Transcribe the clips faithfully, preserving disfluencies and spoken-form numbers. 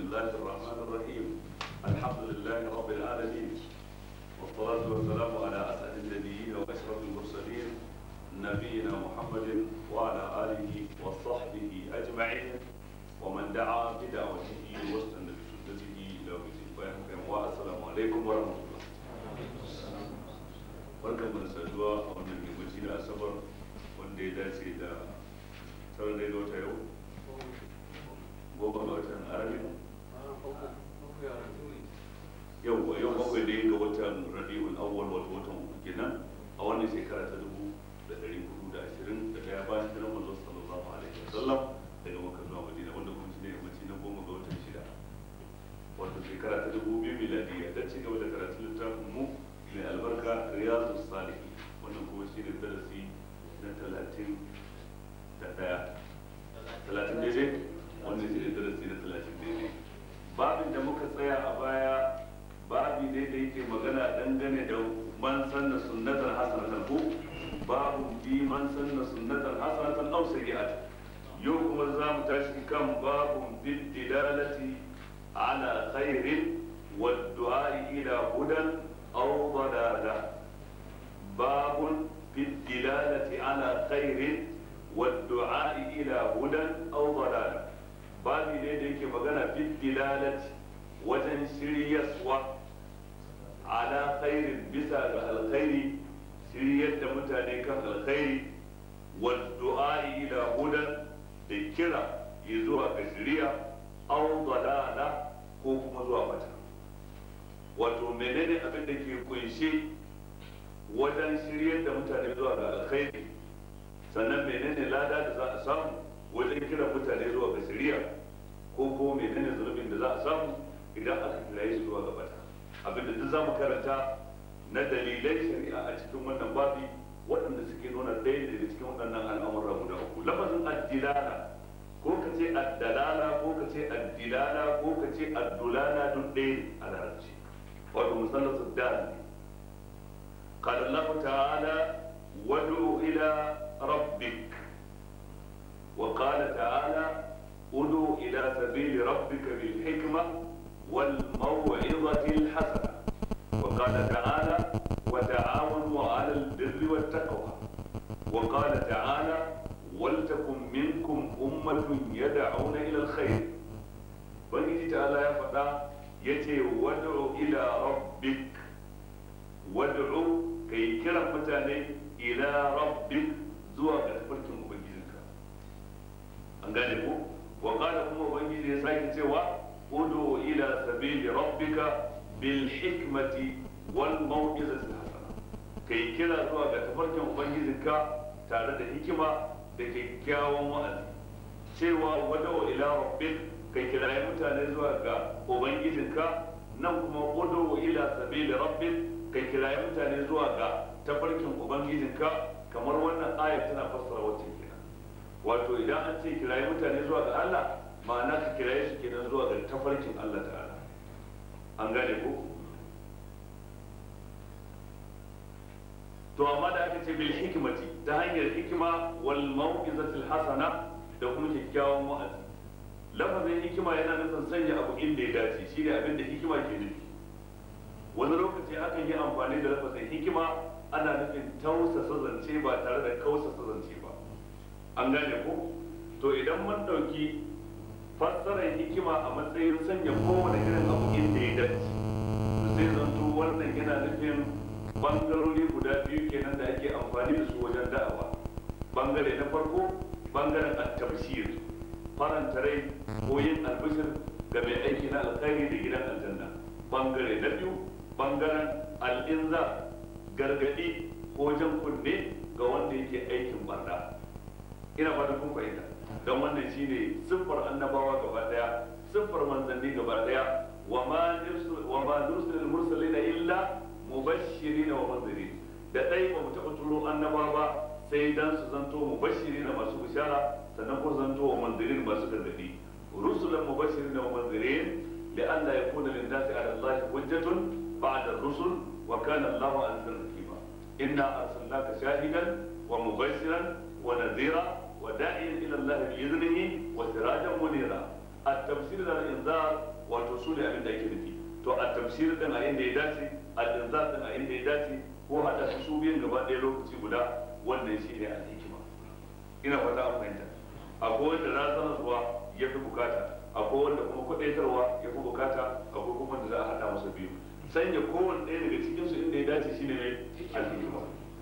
الله الرحمن الرحيم. الحمد لله رب العالمين، والصلاة والسلام على أسعد النبيين وأشرف المرسلين نبينا محمد وعلى آله وصحبه أجمعين ومن دعا بدعوته واستنى بسنته إلى يوم الدين. والسلام عليكم ورحمة الله. barkan mu da saduwa a wannan yammaci na asabar wanda ya dace da sauran da ya wata yau goma ga watan arabi yau yau bakwai ne ga watan rabi'ul awwal wato watan uku kenan a wannan shekara ta dubu da ɗari hudu da ashirin da ɗaya bayan hijirar manzo sallallahu alaihi wasallam daga Makka zuwa Madina, wanda kuma shi ne yammaci na goma ga watan shida wato shekara ta dubu biyu miladiyya. Dan ci gaba da karatun littafin mu mai albarka riyadu salihin, wannan kuma shi ne darasi na talatin da ɗaya talatin daidai, wannan shi ne darasi na talatin daidai. Babin da muka tsaya a baya babi ne da yake magana dangane da man sanna sunnatan hasanatan ko babu bi man sanna sunnatan hasanatan aw sayyi'atan. Yau kuma za mu tashi kan babun bid dilalati ala khairin wad du'a ila hudan أو ضلالة. باب في الدلالة على خير والدعاء إلى هدى أو ضلالة. باب لديك مغنى في الدلالة وجن شريسوة على خير بسا الخير شرية متانيك الخير والدعاء إلى هدى لكرة يزوى كشرية أو ضلالة كوكو مزوى فتح. wato menene abin da ke kunshe wajen shiryar da mutane zuwa ga alkhairi, sannan menene lada da za a samu wajen kira mutane zuwa ga shiriya, ko ko menene zulubin da za a samu idan aka kiraye su zuwa ga bata. Abin da duk za mu karanta na dalilai shari'a a cikin wannan babi waɗanda suke nuna ɗaya daga cikin waɗannan al'amura guda uku. Lafazin addilala ko ka ce addalala ko ka ce addilala ko ka ce addulala duk ɗaya a larabci. والمثلث الدال. قال الله تعالى وادعو إلى ربك، وقال تعالى ادعو إلى سبيل ربك بالحكمة والموعظة الحسنة، وقال تعالى وتعاونوا على البر والتقوى، وقال تعالى ولتكن منكم أمة يدعون إلى الخير. بني تعالى يا فتاة yace wad'u ila rabbik, wad'u kai kira mutane ila rabbik zuwa ga tafarkin ubangijinka. An gane ko? Wa qala kuma ubangiji ya sake cewa ud'u ila sabili rabbika bil hikmati wal mau'izati hasana, kai kira zuwa ga tafarkin ubangijinka tare da hikima da kyakkyawan wa'azi. Cewa wad'u ila rabbik kai kiraye mutane zuwa ga ubangijinka, nan kuma udu ila sabili rabbik kai kiraye mutane zuwa ga tafarkin ubangijinka. Kamar wannan ayat tana fassara wacce kenan, wato idan an ce kiraye mutane zuwa ga Allah, ma'ana ka kiraye su kenan zuwa ga tafarkin Allah ta'ala. An gane ko? To amma da aka ce bil hikmati, ta hanyar hikima wal mau'izatil hasana, da kuma kyakkyawan wa'azi. Lafazin hikima yana nufin sanya abu inda ya dace, shi ne abin da hikima ke nufi. Wani lokaci akan yi amfani da lafazin hikima ana nufin tausasa zance ba tare da kausasa zance ba. An gane ko? To idan mun ɗauki fassarar hikima a matsayin sanya kowane irin abu inda ya dace, to sai zanto wannan yana nufin bangarori guda biyu kenan da ake amfani da su wajen da'awa. Bangare na farko bangaren at-tabshir, faranta rai ko yin albishir ga mai aiki na alkhairi da gidan aljanna. Bangare na biyu bangaren al'inza, gargadi ko jan kunne ga wanda yake aikin barna. Ina ba da kun fahimta, don wannan shine siffar annabawa gaba daya, siffar manzanni gaba daya. wa ma nursilul mursalina illa mubashirin wa munzirin. Da dai ba mu taɓa turo annabawa ba sai dan su zanto mubashirin masu bishara, sannan ko zanto wa munzirin masu gargadi. rusulan mubashirin wa munzirin li'alla yakuna lin-nasi 'ala Allahi hujjatun ba'da ar-rusul wa kana Allahu 'azizan hakima. Inna arsalnaka shahidan wa mubashiran wa nadhira wa da'iyan ila Allah bi idnihi wa sirajan munira. At-tafsir wal inzar su ne abin da ake nufi. To a tafsir din a inda ya dace, a dinzar din a inda ya dace, ko hada su su biyan gaba ɗaya lokaci guda, wannan shi ne al-hikima. Ina fata an fahimta. Akwai wanda razanarwa ya fi bukata, akwai wanda kuma kwadaitarwa ya fi bukata, akwai kuma wanda za a hada masa biyu. Sanya kowanne ɗaya daga cikinsu inda ya dace shine ne al-hikima.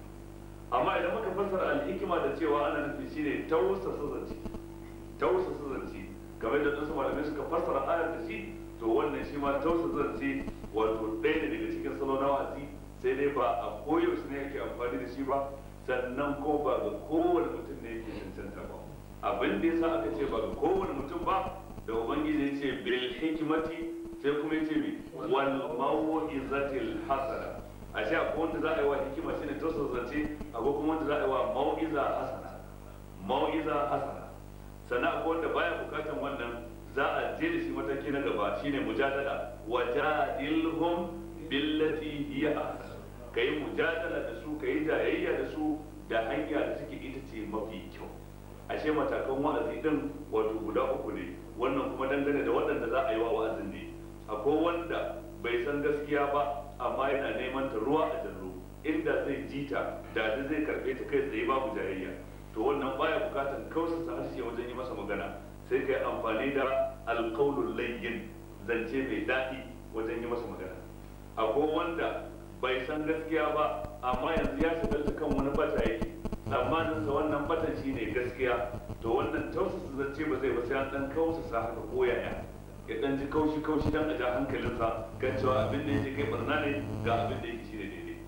Amma idan muka fassara al-hikima da cewa ana nufi shine tausasa zance, tausasa zance kamar da wasu malamai suka fassara ayar da shi, to wannan shi ma tausasa zance wato ɗaya ne daga cikin salo na wa'azi, sai dai ba a koyaushe ne yake amfani da shi ba, sannan ko ba ga kowane mutum ne yake cancanta ba. Abin da yasa aka ce ba ga kowane mutum ba, da ubangiji ya ce bil hikimati, sai kuma ya ce mi wal mau'izatil hasana. A sha akwai wanda za a yi wa hikima shine tausasa zance, akwai kuma wanda za a yi wa mau'iza hasana, mau'iza hasana. Sannan akwai wanda baya bukatan wannan, za a je da shi mataki na gaba shine mujadala, wajadilhum billati hiya ahsan. Kai mujadala da su, kai jayayya da su da hanya da suke ita ce mafi kyau. Ashe matakan wa'azi din wato guda uku ne, wannan kuma dangane da waɗanda za a yi wa wa'azin ne. Akwai wanda bai san gaskiya ba amma yana neman ta ruwa a jallo, inda zai ji ta da zai karɓe ta kai tsaye babu jayayya, to wannan baya bukatan kausasa harshe wajen yi masa magana, sai kai amfani da alqaulul layyin, zance mai daɗi wajen yi masa magana. Akwai wanda bai san gaskiya ba amma yanzu ya shagalta kan wani bata yake, tsammanin sa wannan batan shine gaskiya, to wannan tausasa zance ba zai ba sai an dan kausasa haka ko yaya, ya dan ji kaushi kaushi dan a ja hankalinsa kan cewa abin da yake kai barna ne ga abin da yake shine daidai.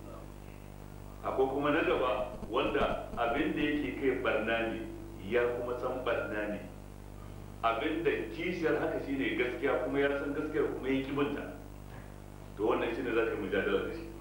Akwai kuma na gaba wanda abin da yake kai barna ne ya kuma san barna ne, abin da kishiyar haka shine gaskiya kuma ya san gaskiyar kuma ya kibinta, to wannan shine za ka yi mujadala da shi.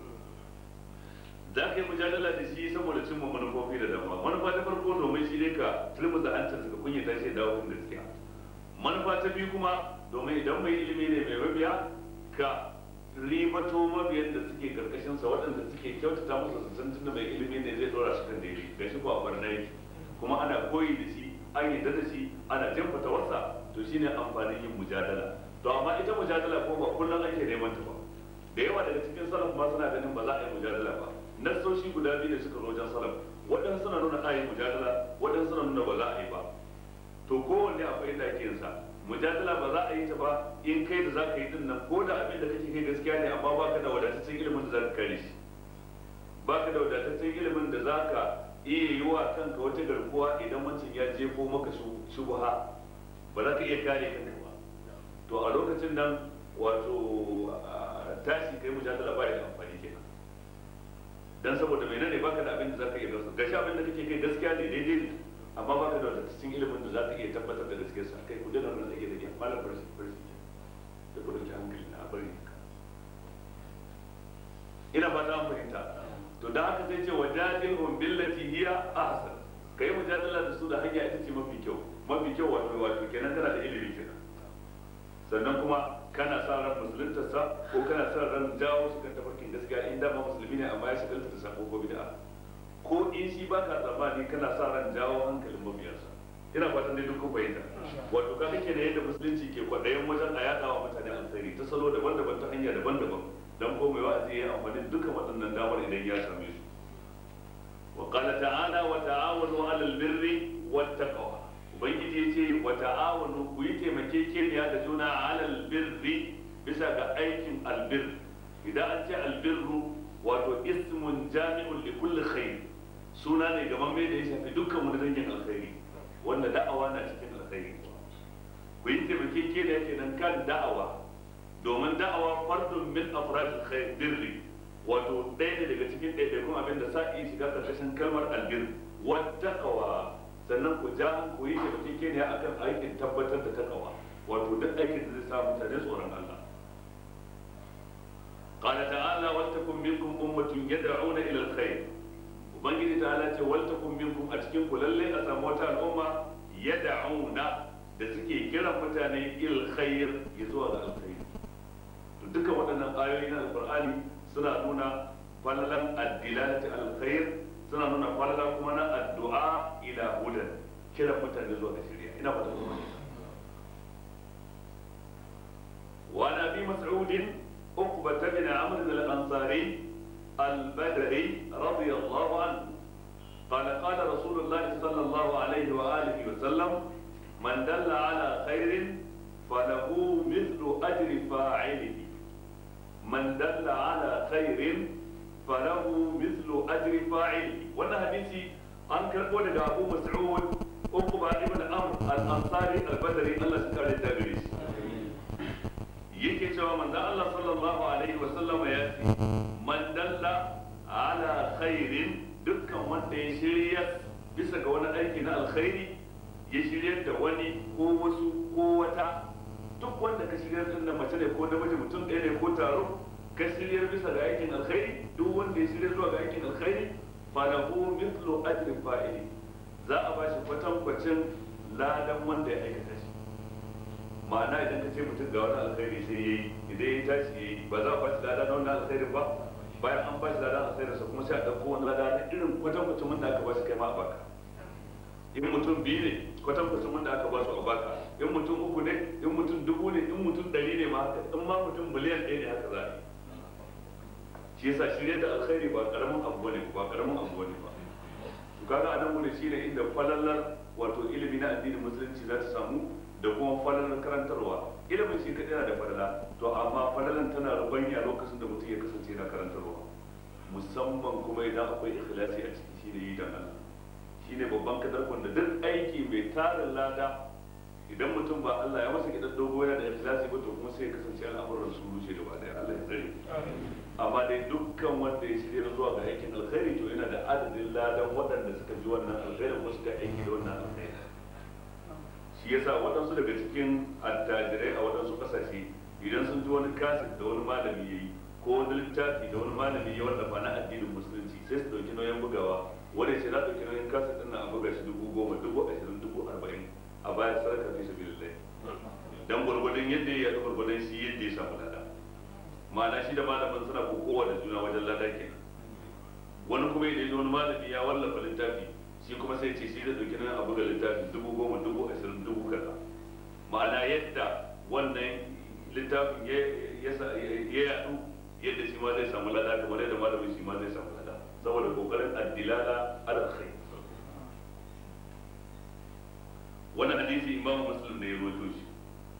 Za ka yi mujadala da shi saboda cimma manufofi da dama. Manufa ta farko domin shi ne ka turmuza hancinsa ka kunyata shi dawo kan gaskiya. Manufa ta biyu kuma domin idan mai ilimi ne mai mabiya, ka ribato mabiyan da suke karkashin sa waɗanda suke kyautata masa su san tunda mai ilimi ne zai dora su kan daidai, ga shi ko a barna yake kuma ana koyi da shi, an yi da shi, ana jan fatawarsa, to shine amfanin yin mujadala. To amma ita mujadala ko ba kullum ake neman ta ba, da yawa daga cikin salaf ma suna ganin ba za a yi mujadala ba. Nassoshi guda biyu da suka zo wajen salaf, waɗansu suna nuna a yi mujadala, waɗansu suna nuna ba za a yi ba. To kowanne akwai inda ake yin sa. Mujadala ba za a yi ta ba in kai da za ka yi din nan, ko da abin da kake kai gaskiya ne amma baka da wadataccen ilimin da za ka kare shi, baka da wadataccen ilimin da za ka iya yi wa kanka wata garkuwa idan wancan ya jefo maka shubha, ba za ka iya kare kanka ba. To a lokacin nan wato tashi kai mujadala ba ya da amfani kenan, dan saboda menene baka da abin da za ka iya gasa, gashi abin da kake kai gaskiya ne daidai ne, amma ba ka da wadataccen ilimin da za ka iya tabbatar da gaskiyarsa. Kai ku dana nan da ke da ke malam farsi farsi da ku dauki hankali na bari ka, ina fata an fahimta. To da haka sai ce wajadilhum billati hiya ahsan, kai mujadala da su da hanya ita ce mafi kyau. Mafi kyau wato wato kenan kana da ilimi kenan, sannan kuma kana sa ran musuluntarsa ko kana sa ran jawo su kan tafarkin gaskiya in dama musulmi ne amma ya shigalta da sako ko bid'a, ko in shi baka tsammani kana sa ran jawo hankalin mabiyansa. Ina fatan dai duk kun fahimta. Wato ka kake da yadda musulunci ke kwaɗayin wajen a yaɗa wa mutane alkhairi ta salo daban-daban, ta hanya daban-daban, dan ko mai wa'azi ya amfani da dukkan waɗannan damar idan ya same su. Wa qala ta'ala wa ta'awanu 'alal birri wat taqwa. Ubangiji yace wa ta'awanu, ku yi taimakekeniya da juna 'alal birri, bisa ga aikin albir. Idan an ce albirru wato ismun jami'un li kulli khair, suna ne gaban mai da ya shafi dukkan wani dangin alkhairi, wanda da'awa na cikin alkhairi. Ku yi taimakekeniya kenan kan da'awa, domin da'awa fardun min afradil khair birri, wato ɗaya ne daga cikin ɗaiɗaikun abin da sa iya shiga ƙarƙashin kalmar albir. Wattaqwa, sannan ku ja ku yi taimakekeniya akan aikin tabbatar da taqwa, wato duk aikin da zai sa mutane tsoron Allah. قال تعالى ولتكن منكم أمة يدعون إلى الخير. Ubangiji ta'ala ce waltakum minkum, a cikin ku lalle a samu wata al'umma yad'una, da suke kiran mutane il khair, ya zuwa ga alkhairi. To duka waɗannan ayoyi na alqur'ani suna nuna falalan ad-dilalati al-khair, suna nuna falala kuma na addu'a ila hudan, kiran mutane zuwa ga shari'a. Ina fata kuma wa مسعود عقبة بن عمرو الأنصاري البدري رضي الله عنه قال قال رسول الله صلى الله عليه وآله وسلم من دل على خير فله مثل أجر فاعله من دل على خير فله مثل أجر فاعله. وانا حديثي أنكر قول أبو مسعود عقبة بن عمرو الأنصاري البدري الله سكر التابريس yake cewa manzon Allah sallallahu alaihi wasallam ya ce man dalla ala khairin, dukkan wanda ya shirya bisa ga wani aiki na alkhairi, ya shirya da wani ko wasu ko wata, duk wanda ka shirya din da mace ne ko namiji, mutum ɗaya ne ko taro, ka shirya bisa ga aikin alkhairi, duk wanda ya shirya zuwa ga aikin alkhairi falahu mithlu ajri fa'ili, za a bashi kwatankwacin ladan wanda ya aikata shi. Ma'ana idan ka ce mutum ga wani alkhairi sai yayi, idan ya tashi yayi, ba za a bashi lada na wannan alkhairin ba, bayan an bashi lada alkhairin sa kuma sai a ɗauko wani lada na irin kwatankwacin wanda aka bashi kai ma a baka. In mutum biyu ne kwatankwacin wanda aka basu a baka, in mutum uku ne, in mutum dubu ne, in mutum ɗari ne ma haka, in ma mutum miliyan ɗaya ne haka za a yi. Shi yasa shirye da alkhairi ba karamin abu ne ba karamin abu ne ba. Kaga anan mu ne shine inda falalar wato ilimi na addinin musulunci za ta samu da kuma falalar karantarwa. Ilimin shi kadai yana da falala, to amma falalan tana rubanya lokacin da mutum ya kasance yana karantarwa, musamman kuma idan akwai ikhlasi a ciki, shine yi dan Allah. Shine babban kadarkon da duk aiki mai tarin lada, idan mutum ba Allah ya masa gidan dogo yana da ikhlasi ba, to kuma sai ya kasance al'amuran su rushe gaba daya. Allah ya tsare. Amma dai dukkan wanda ya shirya zuwa ga aikin alkhairi, to yana da adadin ladan waɗanda suka ji wannan alkhairin ko suka aiki da wannan alkhairi. Shi yasa waɗansu daga cikin attajirai a waɗansu ƙasashe, idan sun ji wani kaset da wani malami ya yi ko wani littafi da wani malami ya wallafa na addinin musulunci, sai su ɗauki nauyin bugawa. Wani ce na ɗauki nauyin kaset ɗin na a buga shi dubu goma, dubu ashirin, dubu arba'in a bayan sadaka fi sabilillah, dan gwargwadon yadda ya yi gwargwadon shi yadda ya samu lada. Ma'ana shi da malamin suna kokowa da juna wajen lada kenan. Wani kuma idan wani malami ya wallafa littafi, shi kuma sai ce shi da dauki nan a buga littafi dubu goma, dubu ashirin, dubu kaza. Ma'ana yadda wannan littafin ya yadu, yadda shi ma zai samu lada, kamar yadda malamin shi ma zai samu lada, saboda kokarin addilala ala khair. Wannan hadisi Imam Muslim ne ya rawaito shi.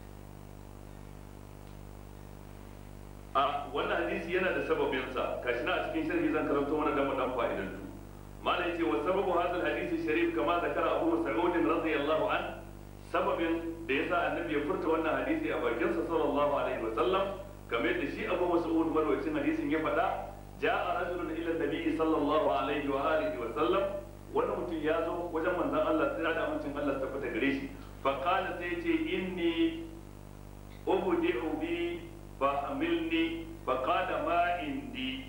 A wannan hadisi yana da sababinsa, kashi na a cikin sharhi zan karanto mana dan madan fa'idantu. Mala yace wa sababu hadal hadisi sharif kama zakara Abu Mas'ud radiyallahu an, sababin da yasa annabi ya furta wannan hadisi a bakin sa sallallahu alaihi wa sallam, kamar da shi Abu Mas'ud marwayacin hadisin ya faɗa, ja'a rajulun ila an-nabi sallallahu alaihi wa alihi wa sallam, wani mutum ya zo wajen manzon Allah sai da amincin Allah ta fita gare shi, fa qala sai ce inni ubdi'u bi فحملني فقال ما عندي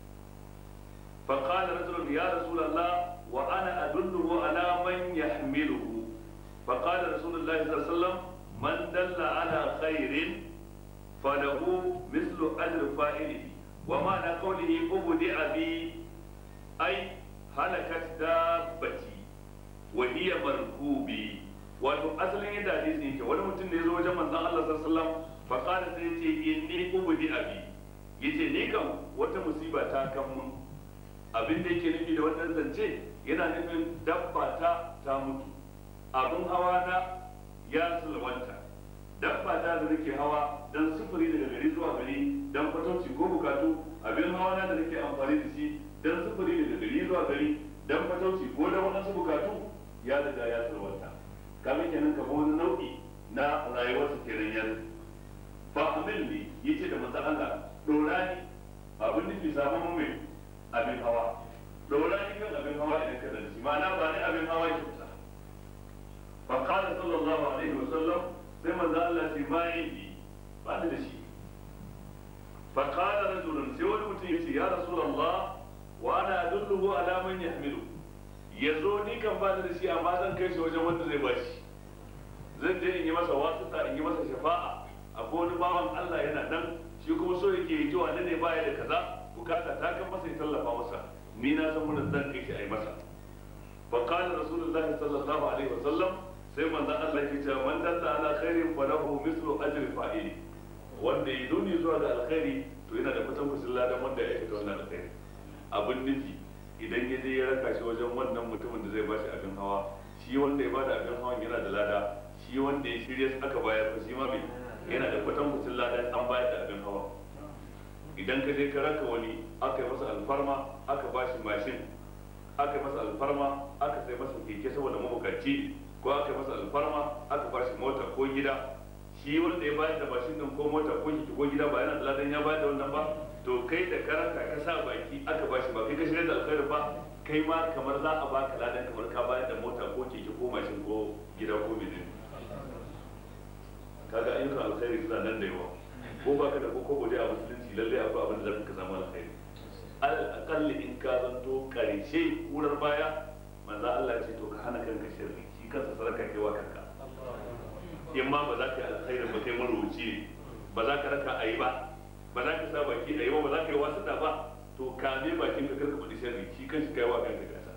فقال رجل يا رسول الله وأنا أدله على من يحمله فقال رسول الله صلى الله عليه وسلم من دل على خير فله مثل أجر فاعله ومعنى قوله أبدع بي أي هلكت دابتي وهي مركوبي wato asalin yadda hadisi yake, wani mutum ne ya zo wajen manzon Allah sallallahu alaihi wasallam, fa qala sai yace inni ubdi abi, yace ni kan wata musiba ta kan mun. Abin da yake nufi da wannan zance yana nufin dabba ta ta mutu, abin hawa na ya sulwanta, dabba ta da nake hawa dan sufuri daga gari zuwa gari dan fatauci ko bukatu, abin hawa na da nake amfani da shi dan sufuri daga gari zuwa gari dan fatauci ko dan wadansu bukatu ya riga ya sulwanta. Kamar kenan ka wani nau'i na rayuwarsa kenan yanzu. Ba amin ne yace da manzon Allah, dora ni abin nufi samun mai abin hawa, dora ni kan abin hawa idan ka zanci, ma'ana ba ni abin hawa kyauta. Fa qala sallallahu alaihi wa sallam, sai manzon Allah ce ma yi ba ni da shi. Fa qala rajulun, sai wani mutum yace ya rasulullah wa ana adulluhu ala man yahmilu, ya zo ni kan ba da shi amma zan kai shi wajen wanda zai bashi, zan je in yi masa wasuta, in yi masa shafa'a. Akwai wani bawan Allah yana nan, shi kuma so yake yi jiwa ne baya da kaza, bukata ta kan masa ya tallafa masa, ni na san wurin zan kai shi a yi masa. Fa qala rasulullahi sallallahu alaihi wa sallam, sai manzon Allah yake cewa man dalla ala khairin falahu mislu ajri fa'ili, wanda ya nuni zuwa ga alkhairi to yana da kwatankwacin ladan wanda ya aikata wannan alkhairi. Abin nufi idan ya je ya raka shi wajen wannan mutumin da zai bashi abin hawa, shi wanda ya bada abin hawan yana da lada, shi wanda ya shirya aka bayar shi ma bai yana da kwatankwacin ladan an bayar da abin hawa. Idan ka je ka raka wani aka yi masa alfarma aka bashi mashin, aka yi masa alfarma aka sai masa keke saboda mabukaci, ko aka yi masa alfarma aka bashi mota ko gida, shi wanda ya bayar da mashin din ko mota ko keke ko gida ba yana da ladan ya bayar da wannan ba, to kai da karanta ka sa baki aka bashi ba kai ka shirya da alkhairin ba, kai ma kamar za a baka ladan kamar ka bayar da mota ko keke ko mashin ko gida ko menene. Kaga ayyukan alkhairi suna nan da yawa, ko baka da ko gode a musulunci lalle akwai abin da zaka samu alkhairi. Alƙalli in ka zanto ƙarshe kurar baya, manzo Allah ce to ka hana kanka sharri, shi kansa saraka kai wa kanka. In ma ba za ka yi alkhairin ba kai marubuci ne, ba za ka raka a yi ba, ba za ka sa baki a yi ba, ba za ka yi wasu da ba, to kame bakin ka karka faɗi sharri, shi kanshi kai wa kanka gasa.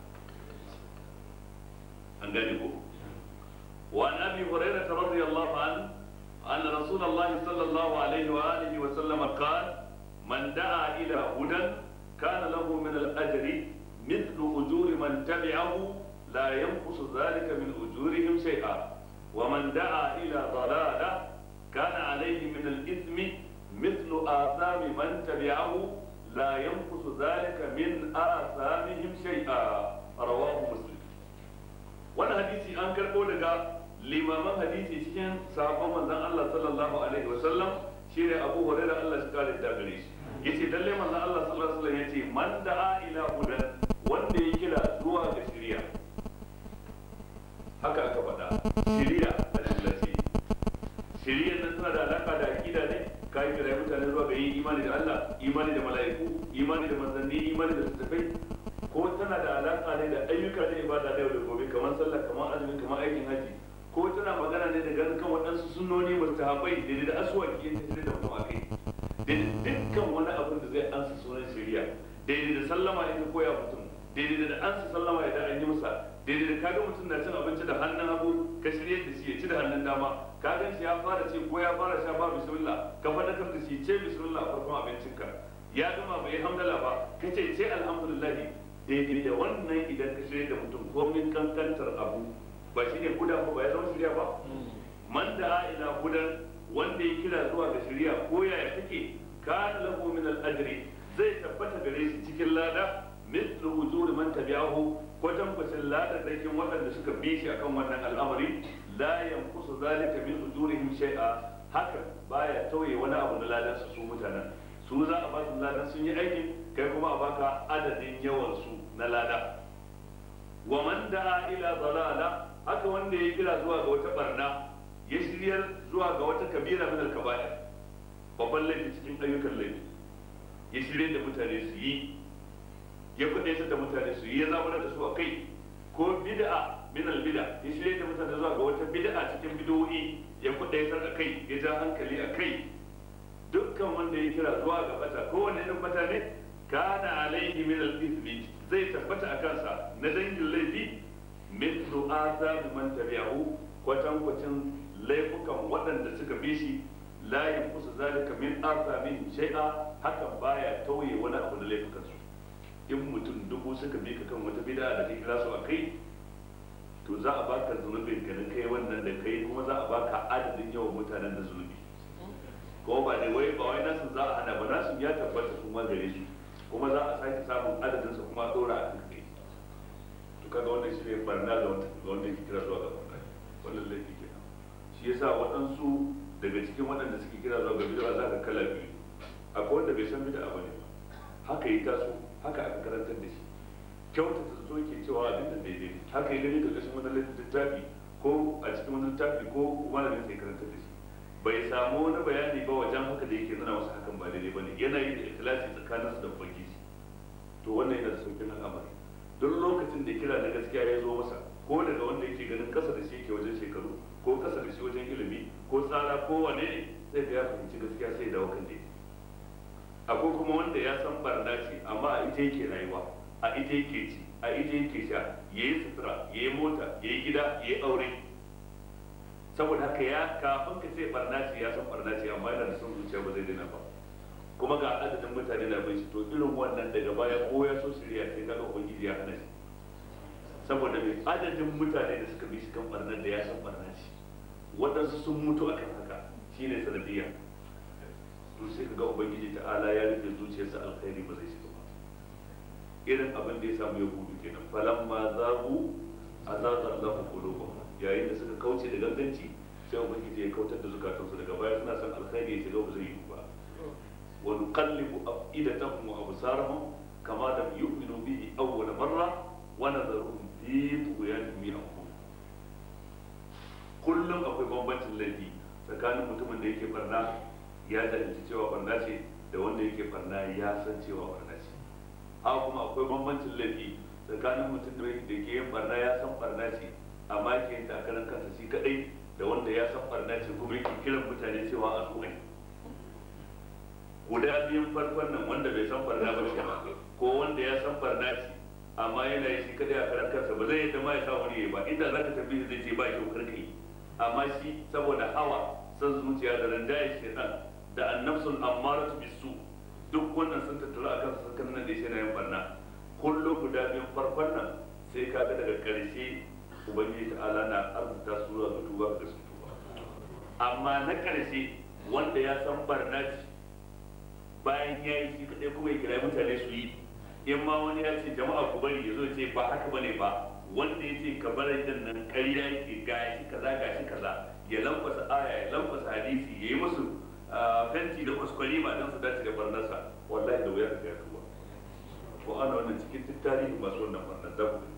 An gane ko? Wa an Abi Hurairah radiyallahu anhu أن رسول الله صلى الله عليه وآله وسلم قال من دعا إلى هدى كان له من الأجر مثل أجور من تبعه لا ينقص ذلك من أجورهم شيئا ومن دعا إلى ضلالة كان عليه من الإثم مثل آثام من تبعه لا ينقص ذلك من آثامهم شيئا رواه مسلم. وانا حديثي أنكر قولك limaman hadisi cikin sabon manzon Allah sallallahu alaihi wasallam shine Abu Hurairah Allah shi kare da gare shi yace dalle manzon Allah sallallahu alaihi wasallam yace man da'a ila hudan wanda ya kira zuwa ga shari'a, haka aka faɗa shari'a a lillahi. Shari'a nan tana da alaka da aqida ne, kai kira mutane zuwa ga yin imani da Allah, imani da mala'iku, imani da manzanni, imani da littafai, ko tana da alaka ne da ayyuka da ibada da yau da gobe kamar sallah, kamar azumi, kamar aikin haji, ko tana magana ne da ganin kan waɗansu sunnoni mustahabai daidai da aswaki ya tafi da mutum a kai, daidai dukkan wani abin da zai ansa sunan shari'a, daidai da sallama ya koya mutum, daidai da ansa sallama idan an yi masa, daidai da kaga mutum na cin abinci da hannun hagu ka shirye da shi ya ci da hannun dama, ka gan shi ya fara ce ko ya fara sha ba bismillah, ka fadakar da shi ce bismillah a farkon abincinka, ya gama bai hamdala ba ka ce ce alhamdulillah, daidai da wannan idan ka shirye da mutum komin kankantar abu ba shi ne huda ba ya zama shirya ba. Man da ila hudan wanda ya kira zuwa ga shirya ko yaya take kana lahu min al-ajri zai tabbata gare shi cikin lada mithlu ujuri man tabi'ahu kwatan kwatan lada dakin waɗanda suka bi shi akan wannan al'amari la yanqusu zalika min ujurihim shay'a, haka baya tauye wani abu na ladan su mutanen su za a ba su ladan sun yi aikin, kai kuma a baka adadin yawan su na lada. Wa man da'a ila dalala haka wanda ya kira zuwa ga wata barna, ya shiryar zuwa ga wata kabira min al-kaba'ir, babban laifi cikin ayyukan laifi, ya shirye da mutane su yi, ya kuɗe da mutane su yi, ya zama da su a kai, ko bid'a min al-bid'a, ya shirye da mutane zuwa ga wata bid'a cikin bid'o'i, ya kuɗe a kai, ya ja hankali a kai. Dukkan wanda ya kira zuwa ga bata kowane irin bata ne, kana alaihi min al-ithmi zai tabbata a kansa na dangin laifi mithlu atham man tabi'ahu kwatankwacin laifukan waɗanda suka bi shi, la yanqusu zalika min athamihim shay'a, hakan baya tauye wani abu na laifukan su. In mutum dubu suka bi ka kan wata bid'a da kai kira su a kai, to za a baka zunubin ka na kai wannan da kai, kuma za a baka adadin yawan mutanen da zunubi. Ko ba da wai ba wai nasu za a hana ba, nasu ya tabbata su ma gare su, kuma za a sake samun adadin sa kuma a dora a kan kai. To kaga wannan shi ne barna ga wanda ga wanda yake kira zuwa ga barna, wannan laifi kenan. Shi yasa waɗansu daga cikin waɗanda suke kira zuwa ga bid'a za ka kala biyu, akwai wanda bai san bid'a bane ba, haka yi taso, haka aka karantar da shi, kyautata zato ke cewa abin da daidai, haka yi gani karkashin wani littafi ko a cikin wani littafi ko malamin sai karantar da shi, bai samu wani bayani ba wajen haka da yake nuna masa hakan ba daidai bane, yana yi da ikhlasi tsakaninsu da ubangiji, to wannan yana da saukin al'amari. Duk lokacin da kira na gaskiya ya zo masa, ko daga wanda yake ganin kasa da shi yake wajen shekaru, ko kasa da shi wajen ilimi, ko tsara, ko wane ne, sai ga ya fahimci gaskiya sai ya dawo kan daidai. Akwai kuma wanda ya san barna ce, amma a ita yake rayuwa, a ita yake ci, a ita yake sha, ya yi sutura, ya yi mota, ya yi gida, ya yi aure, saboda haka ya kafin ka ce barna ce ya san barna ce amma yana da son zuciya ba zai daina ba kuma ga adadin mutane da bai shi to irin wannan daga baya ko ya so shirya sai kaga ubangiji ya hana shi saboda mai adadin mutane da suka bi shi kan barnar da ya san barna ce waɗansu sun mutu akan haka shine sanadiyya to sai kaga ubangiji ta'ala ya rufe zuciyarsa alkhairi ba zai shiga ba irin abin da ya samu yahudu kenan falamma zagu azaza Allahu qulubahum yayin da suka kauce da ganganci sai ubangiji ya kautar da zukatansu daga baya suna son alkhairi ya shiga ba zai yi ba wa nuqallibu afidatahum wa absarahum kama lam yu'minu bihi awwal marra wa nadharuhum fi tughyanihim ya'mahun kullum akwai bambancin laifi tsakanin mutumin da yake barna ya jahilci cewa barna ce da wanda yake barna ya san cewa barna ce haka kuma akwai bambancin laifi tsakanin mutum da ke yin barna ya san barna ce amma yake yin takarar kansa shi kadai da wanda ya san barna ce kuma yake kiran mutane cewa a zuwa guda biyun farkon nan wanda bai san barna ba shi ba ko wanda ya san barna ce amma yana yi shi kadai a karan kansa ba zai yadda ma ya sa wani ya ba inda za ka tafi zai ce ba kyau karka yi amma shi saboda hawa san zuciya da ranjaye shaitan da annabsul ammaratu bisu duk wannan sun tattara akan su kan nan da shi na yin barna kullum guda biyun farkon nan sai ka ga daga karshe ubangiji ta'ala na arzuta su zuwa ga tuba ga su tuba amma na karshe wanda ya san barna ce bayan ya yi shi kadai kuma ya kira mutane su yi in ma wani ya ce jama'a ku bari ya zo ce ba haka bane ba wanda ya ce ka bar idan nan ƙarya yake ga shi kaza ga shi kaza ya lankwasa aya ya lankwasa hadisi ya yi musu fenti da kwaskwari ma don su dace da barnarsa wallahi da wuya ka ya tuba ko ana wannan cikin duk tarihi masu wannan barnar za ku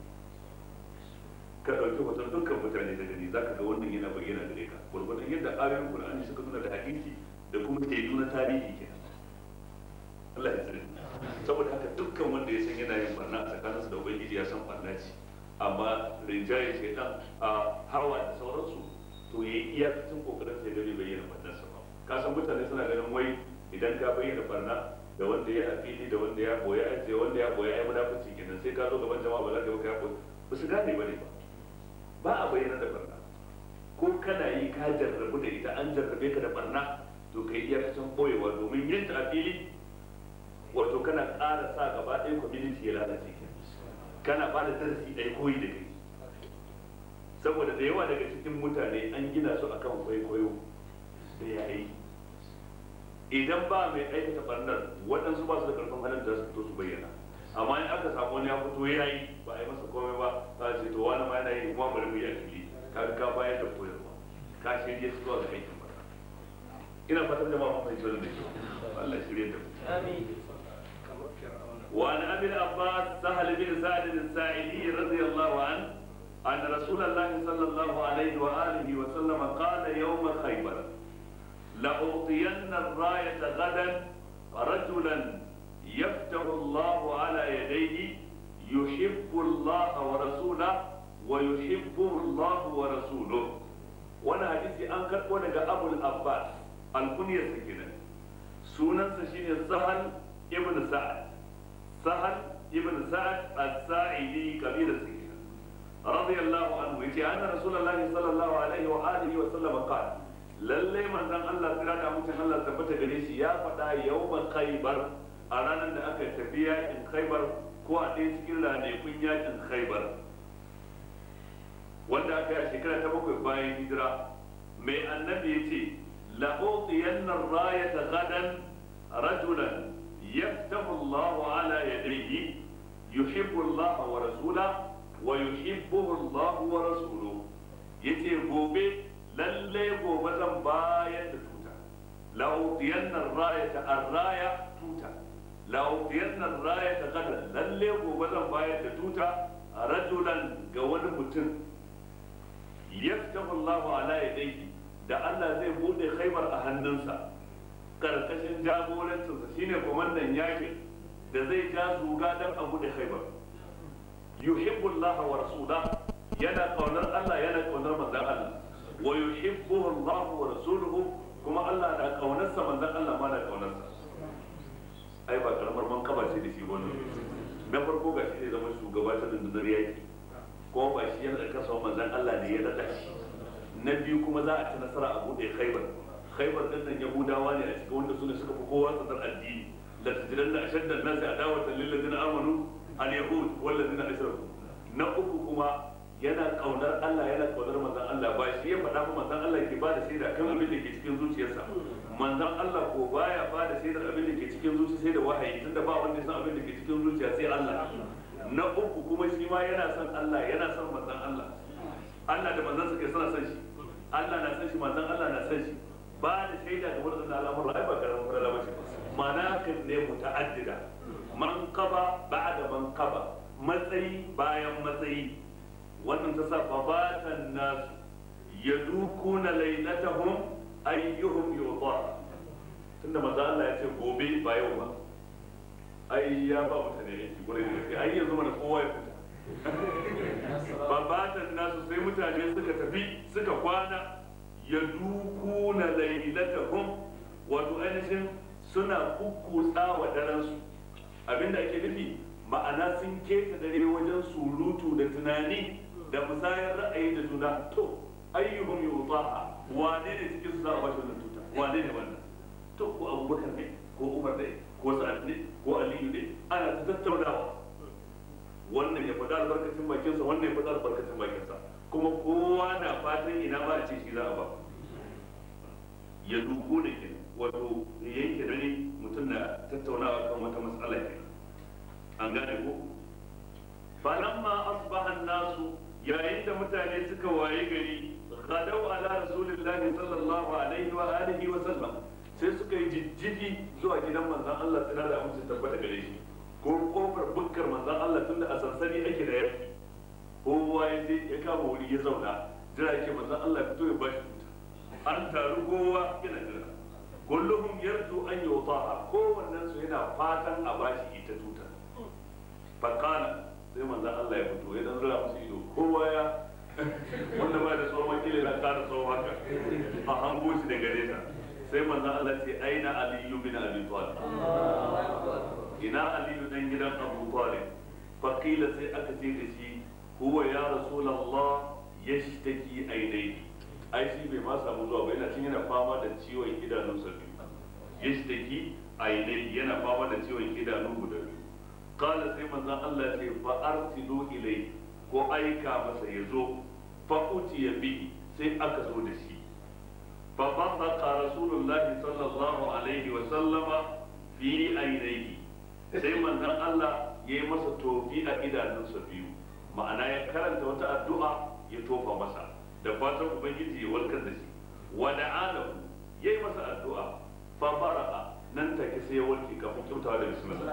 ka ɗauki hoton dukkan mutane da gani za ka ga wannan yana bayyana gare ka gwargwadon yadda ayoyin Qur'ani suka nuna da hadisi da kuma ke nuna tarihi kenan Allah ya tsare saboda haka dukkan wanda ya san yana yin barna a tsakaninsa da ubangiji ya san barna ce amma rinjaye shaitan a hawa da sauransu to ya yi iyakacin kokarin sai gani bayyana barnarsa ba ka san mutane suna ganin wai idan ka bayyana barna da wanda ya afili da wanda ya boya ya wanda ya boya ya munafici kenan sai ka zo gaban jama'a ba za ka yi ka boye ba su gane ba ne ba ba a bayyana da barna ko kana yi ka jarrabu da ita an jarrabe ka da barna to kai iyakacin boyewa domin yin ta a fili wato kana ƙara sa gaba ɗaya community ya lalace ke kana ba da darasi ɗaya koyi da kai saboda da yawa daga cikin mutane an gina su akan kwaikwayo da yayi idan ba mai aikata barnar waɗansu ba su da ƙarfin halin da su fito su bayyana amma in aka samu wani ya fito ya yi ba a yi masa komai ba za a ce to wani ma yana yi kuma bari mu yi a fili ka ka bayar da koyarwa ka shirye su zuwa ga aikin barna ina fatan jama'a mun fahimci wannan da kyau Allah shirye da mu amin وعن ابي العباس سهل بن سعد الساعدي رضي الله عنه ان رسول الله صلى الله عليه واله وسلم قال يوم خيبر لاعطين الرايه غدا رجلا يفتح الله على يديه يحب الله ورسوله ويحبه الله ورسوله وانا حديثي ان كربو daga ابو العباس الكنيه سكينه sunansa shine sahal ibn sa'ad sahal ibn sa'ad as-sa'idi kabilar sikina radiyallahu anhu yace anna rasulullahi sallallahu alaihi wa alihi wa sallam qala lalle manzon Allah tsira da mutum Allah tabbata gare shi ya faɗa yawma khaybar a ranar da aka tafi yakin khaybar ko a ɗaya cikin ranakun yakin khaybar wanda aka yi a shekara ta bakwai bayan hijira mai annabi yace la'utiyanna ar-rayata gadan rajulan يفتح الله على يديه يحب الله ورسوله ويحبه الله ورسوله yace gobe lalle gobe zan bayar da tuta la'utiyanna ar-rayata ar-raya tuta la'utiyanna ar-rayata gadan lalle gobe zan bayar da tuta rajulan ga wani mutum yaftahu Allah ala yadayhi da Allah zai bude Khaybar a hannunsa karkashin jagorancinsa shine kwamandan yakin da zai ja zuga dan a bude Khaybar yuhibbu Allah wa rasulahu yana kaunar Allah yana kaunar manzon Allah wa yuhibbuhu Allah wa rasuluhu kuma Allah na kaunarsa manzon Allah ma na kaunarsa ai ba karamar mankaba ce da shi wannan na farko ga shi ne zama shugaba ta rundunar yaki ko ba shi yana da kasa manzon Allah ne ya nada shi na biyu kuma za a ci nasara a buɗe Khaibar. Khaibar din nan Yahudawa ne a cikin wanda su ne suka fi kowa tsadar addini. La tajidanna ashadda an-nasi adawatan lil ladina amanu al-yahud wal ladina ashraku. Na uku kuma yana kaunar Allah yana kaunar manzon Allah ba shi ya faɗa ba manzon Allah ke ba da shaida kan abin da ke cikin zuciyarsa. Manzon Allah ko baya ba da shaidar abin da ke cikin zuciya sai da wahayi tunda ba wanda ya san abin da ke cikin zuciya sai Allah. Na uku kuma shi ma yana son Allah yana son manzon Allah. Allah da manzon sa ke suna son shi. Allah na san shi manzon Allah na san shi. Ba da shaida da wannan al'amuran ai ba karamin fara ba ce. Manakin ne muta'addida. Man qaba ba'da man qaba. Matsayi bayan matsayi. Wannan ta sa babatan nasu yadukuna lailatahum ayyuhum yuta. Tunda manzo Allah ya ce gobe ba yau ba. Ai ya ba mutane yake gurin da gaske ai yanzu mana kowa ya fita. Babatan nasu sai mutane suka tafi suka kwana yadukuna lailatahum wato ainihin suna kukkutsa wa daransu. Abinda ake nufi ma'ana sun keta dare wajen surutu da tunani da musayar ra'ayi da juna. To ayyuhum yuta'a wane ne cikin su za a bashi wannan tuta wane ne wannan to ko Abubakar ne ko Umar ne ko Sa'ad ne ko Aliyu ne ana ta tattaunawa wannan ya faɗa albarkacin bakinsa wannan ya faɗa albarkacin bakinsa kuma kowa na fatan ina ba a ce shi za a ba ya duku da ke wato yanke dare mutum na tattaunawa kan wata matsala ke an gane ko falamma asbaha nasu yayin da mutane suka waye gari gadau ala rasulillahi sallallahu alaihi wa alihi wa sallam sai suka yi jijjifi zuwa gidan manzon Allah tsira da amince tabbata gare shi ko kofar bukkar manzon Allah tunda a sansani ake da yaki kowa ya je ya kama wuri ya zauna jira yake manzon Allah ya fito ya bashi tuta an taru kowa yana jira kulluhum yarju an yutaha kowannen su yana fatan a bashi ita tuta faqala sai manzon Allah ya fito ya dan zura musu ido kowa ya wanda ba da tsohon wakili na kara tsohon haka a hango shi daga nesa sai manzon Allah ce aina aliyu bin abi talib ina aliyu dan gidan abu talib faqila sai aka ce da shi huwa ya rasulullah yashtaki ainihi ai shi bai ma samu zuwa ba yana cin yana fama da ciwon idanunsa biyu yashtaki ainihi yana fama da ciwon idanu guda biyu qala sai manzon Allah ce fa arsilu ilayhi ko aika masa ya zo fa utiya bihi sai aka zo da shi fa basaqa rasulullahi sallallahu alaihi wa sallama fi ainihi sai manzon Allah ya yi masa tofi a idanunsa biyu ma'ana ya karanta wata addu'a ya tofa masa da fatan ubangiji ya warkar da shi wa da'alahu ya yi masa addu'a fa bara'a nan take sai ya warke kafin kyautawa da bismillah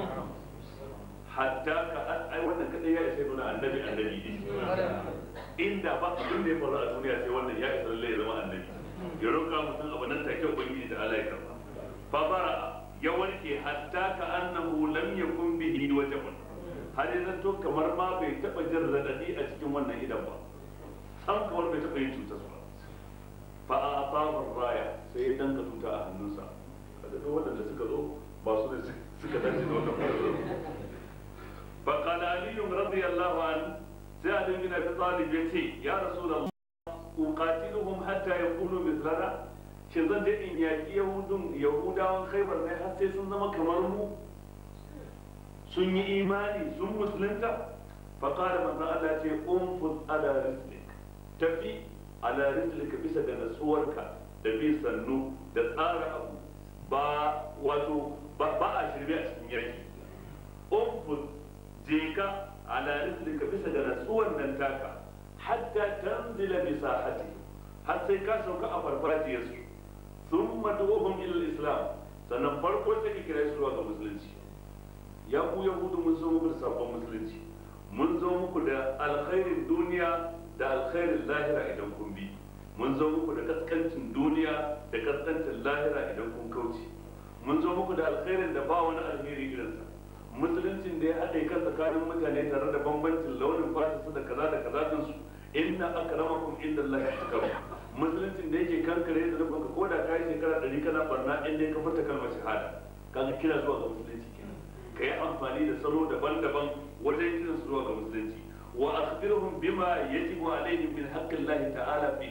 hatta ka ai wannan kadai ya isa nuna annabi annabi ne inda ba abin da ya faru a duniya sai wannan ya isa lalle ya zama annabi ya roƙa mutum abu nan take ubangiji da Allah ya karba fa bara'a ya warke hatta ka annahu lam yakun bihi wajhun har yanzu to kamar ma bai taba jin radadi a cikin wannan idan ba sam kamar bai taba yin cutar ba fa a'taba raya sai ya danka tuta a hannunsa kaga duk wanda suka zo ba su ne suka dace da wannan faruwa fa qala ali radiyallahu anhu sai ali bin abi talib yace ya rasulullah uqatiluhum hatta yaqulu mithlana shin zan je in yaƙi yahudun yahudawan khaibar ne har sai sun zama kamar mu sun yi imani sun musulunta fa qala manzo Allah ce umfuz ala rizlik tafi ala rizlik bisa ga natsuwarka da bi sannu da tsara abu ba wato ba a shirme a cikin yaki umfuz je ka ala rizlik bisa ga natsuwar nan taka hatta tanzila bi sahati har sai ka sauka a farfajiyarsu ثم تدعوهم الى الاسلام sannan farko sai ka kira su zuwa ga musulunci ya ku yahudu mun zo muku da sabon musulunci mun zo muku da alkhairin duniya da alkhairin lahira idan kun bi mun zo muku da kaskancin duniya da kaskancin lahira idan kun kauce mun zo muku da alkhairin da ba wani alheri irinsa musuluncin da ya haɗe kan tsakanin mutane tare da bambancin launin fata su da kaza da kaza din su inna akramakum indallahi atqakum musuluncin da yake kankare da rubun ka koda kai shekara ɗari kana barna in dai ka furta kalmar shahada kaga kira zuwa ga musulunci kenan kai amfani da salo daban-daban wajen kiran zuwa ga musulunci wa akhbirhum bima yajibu alaihim min haqqillahi ta'ala fi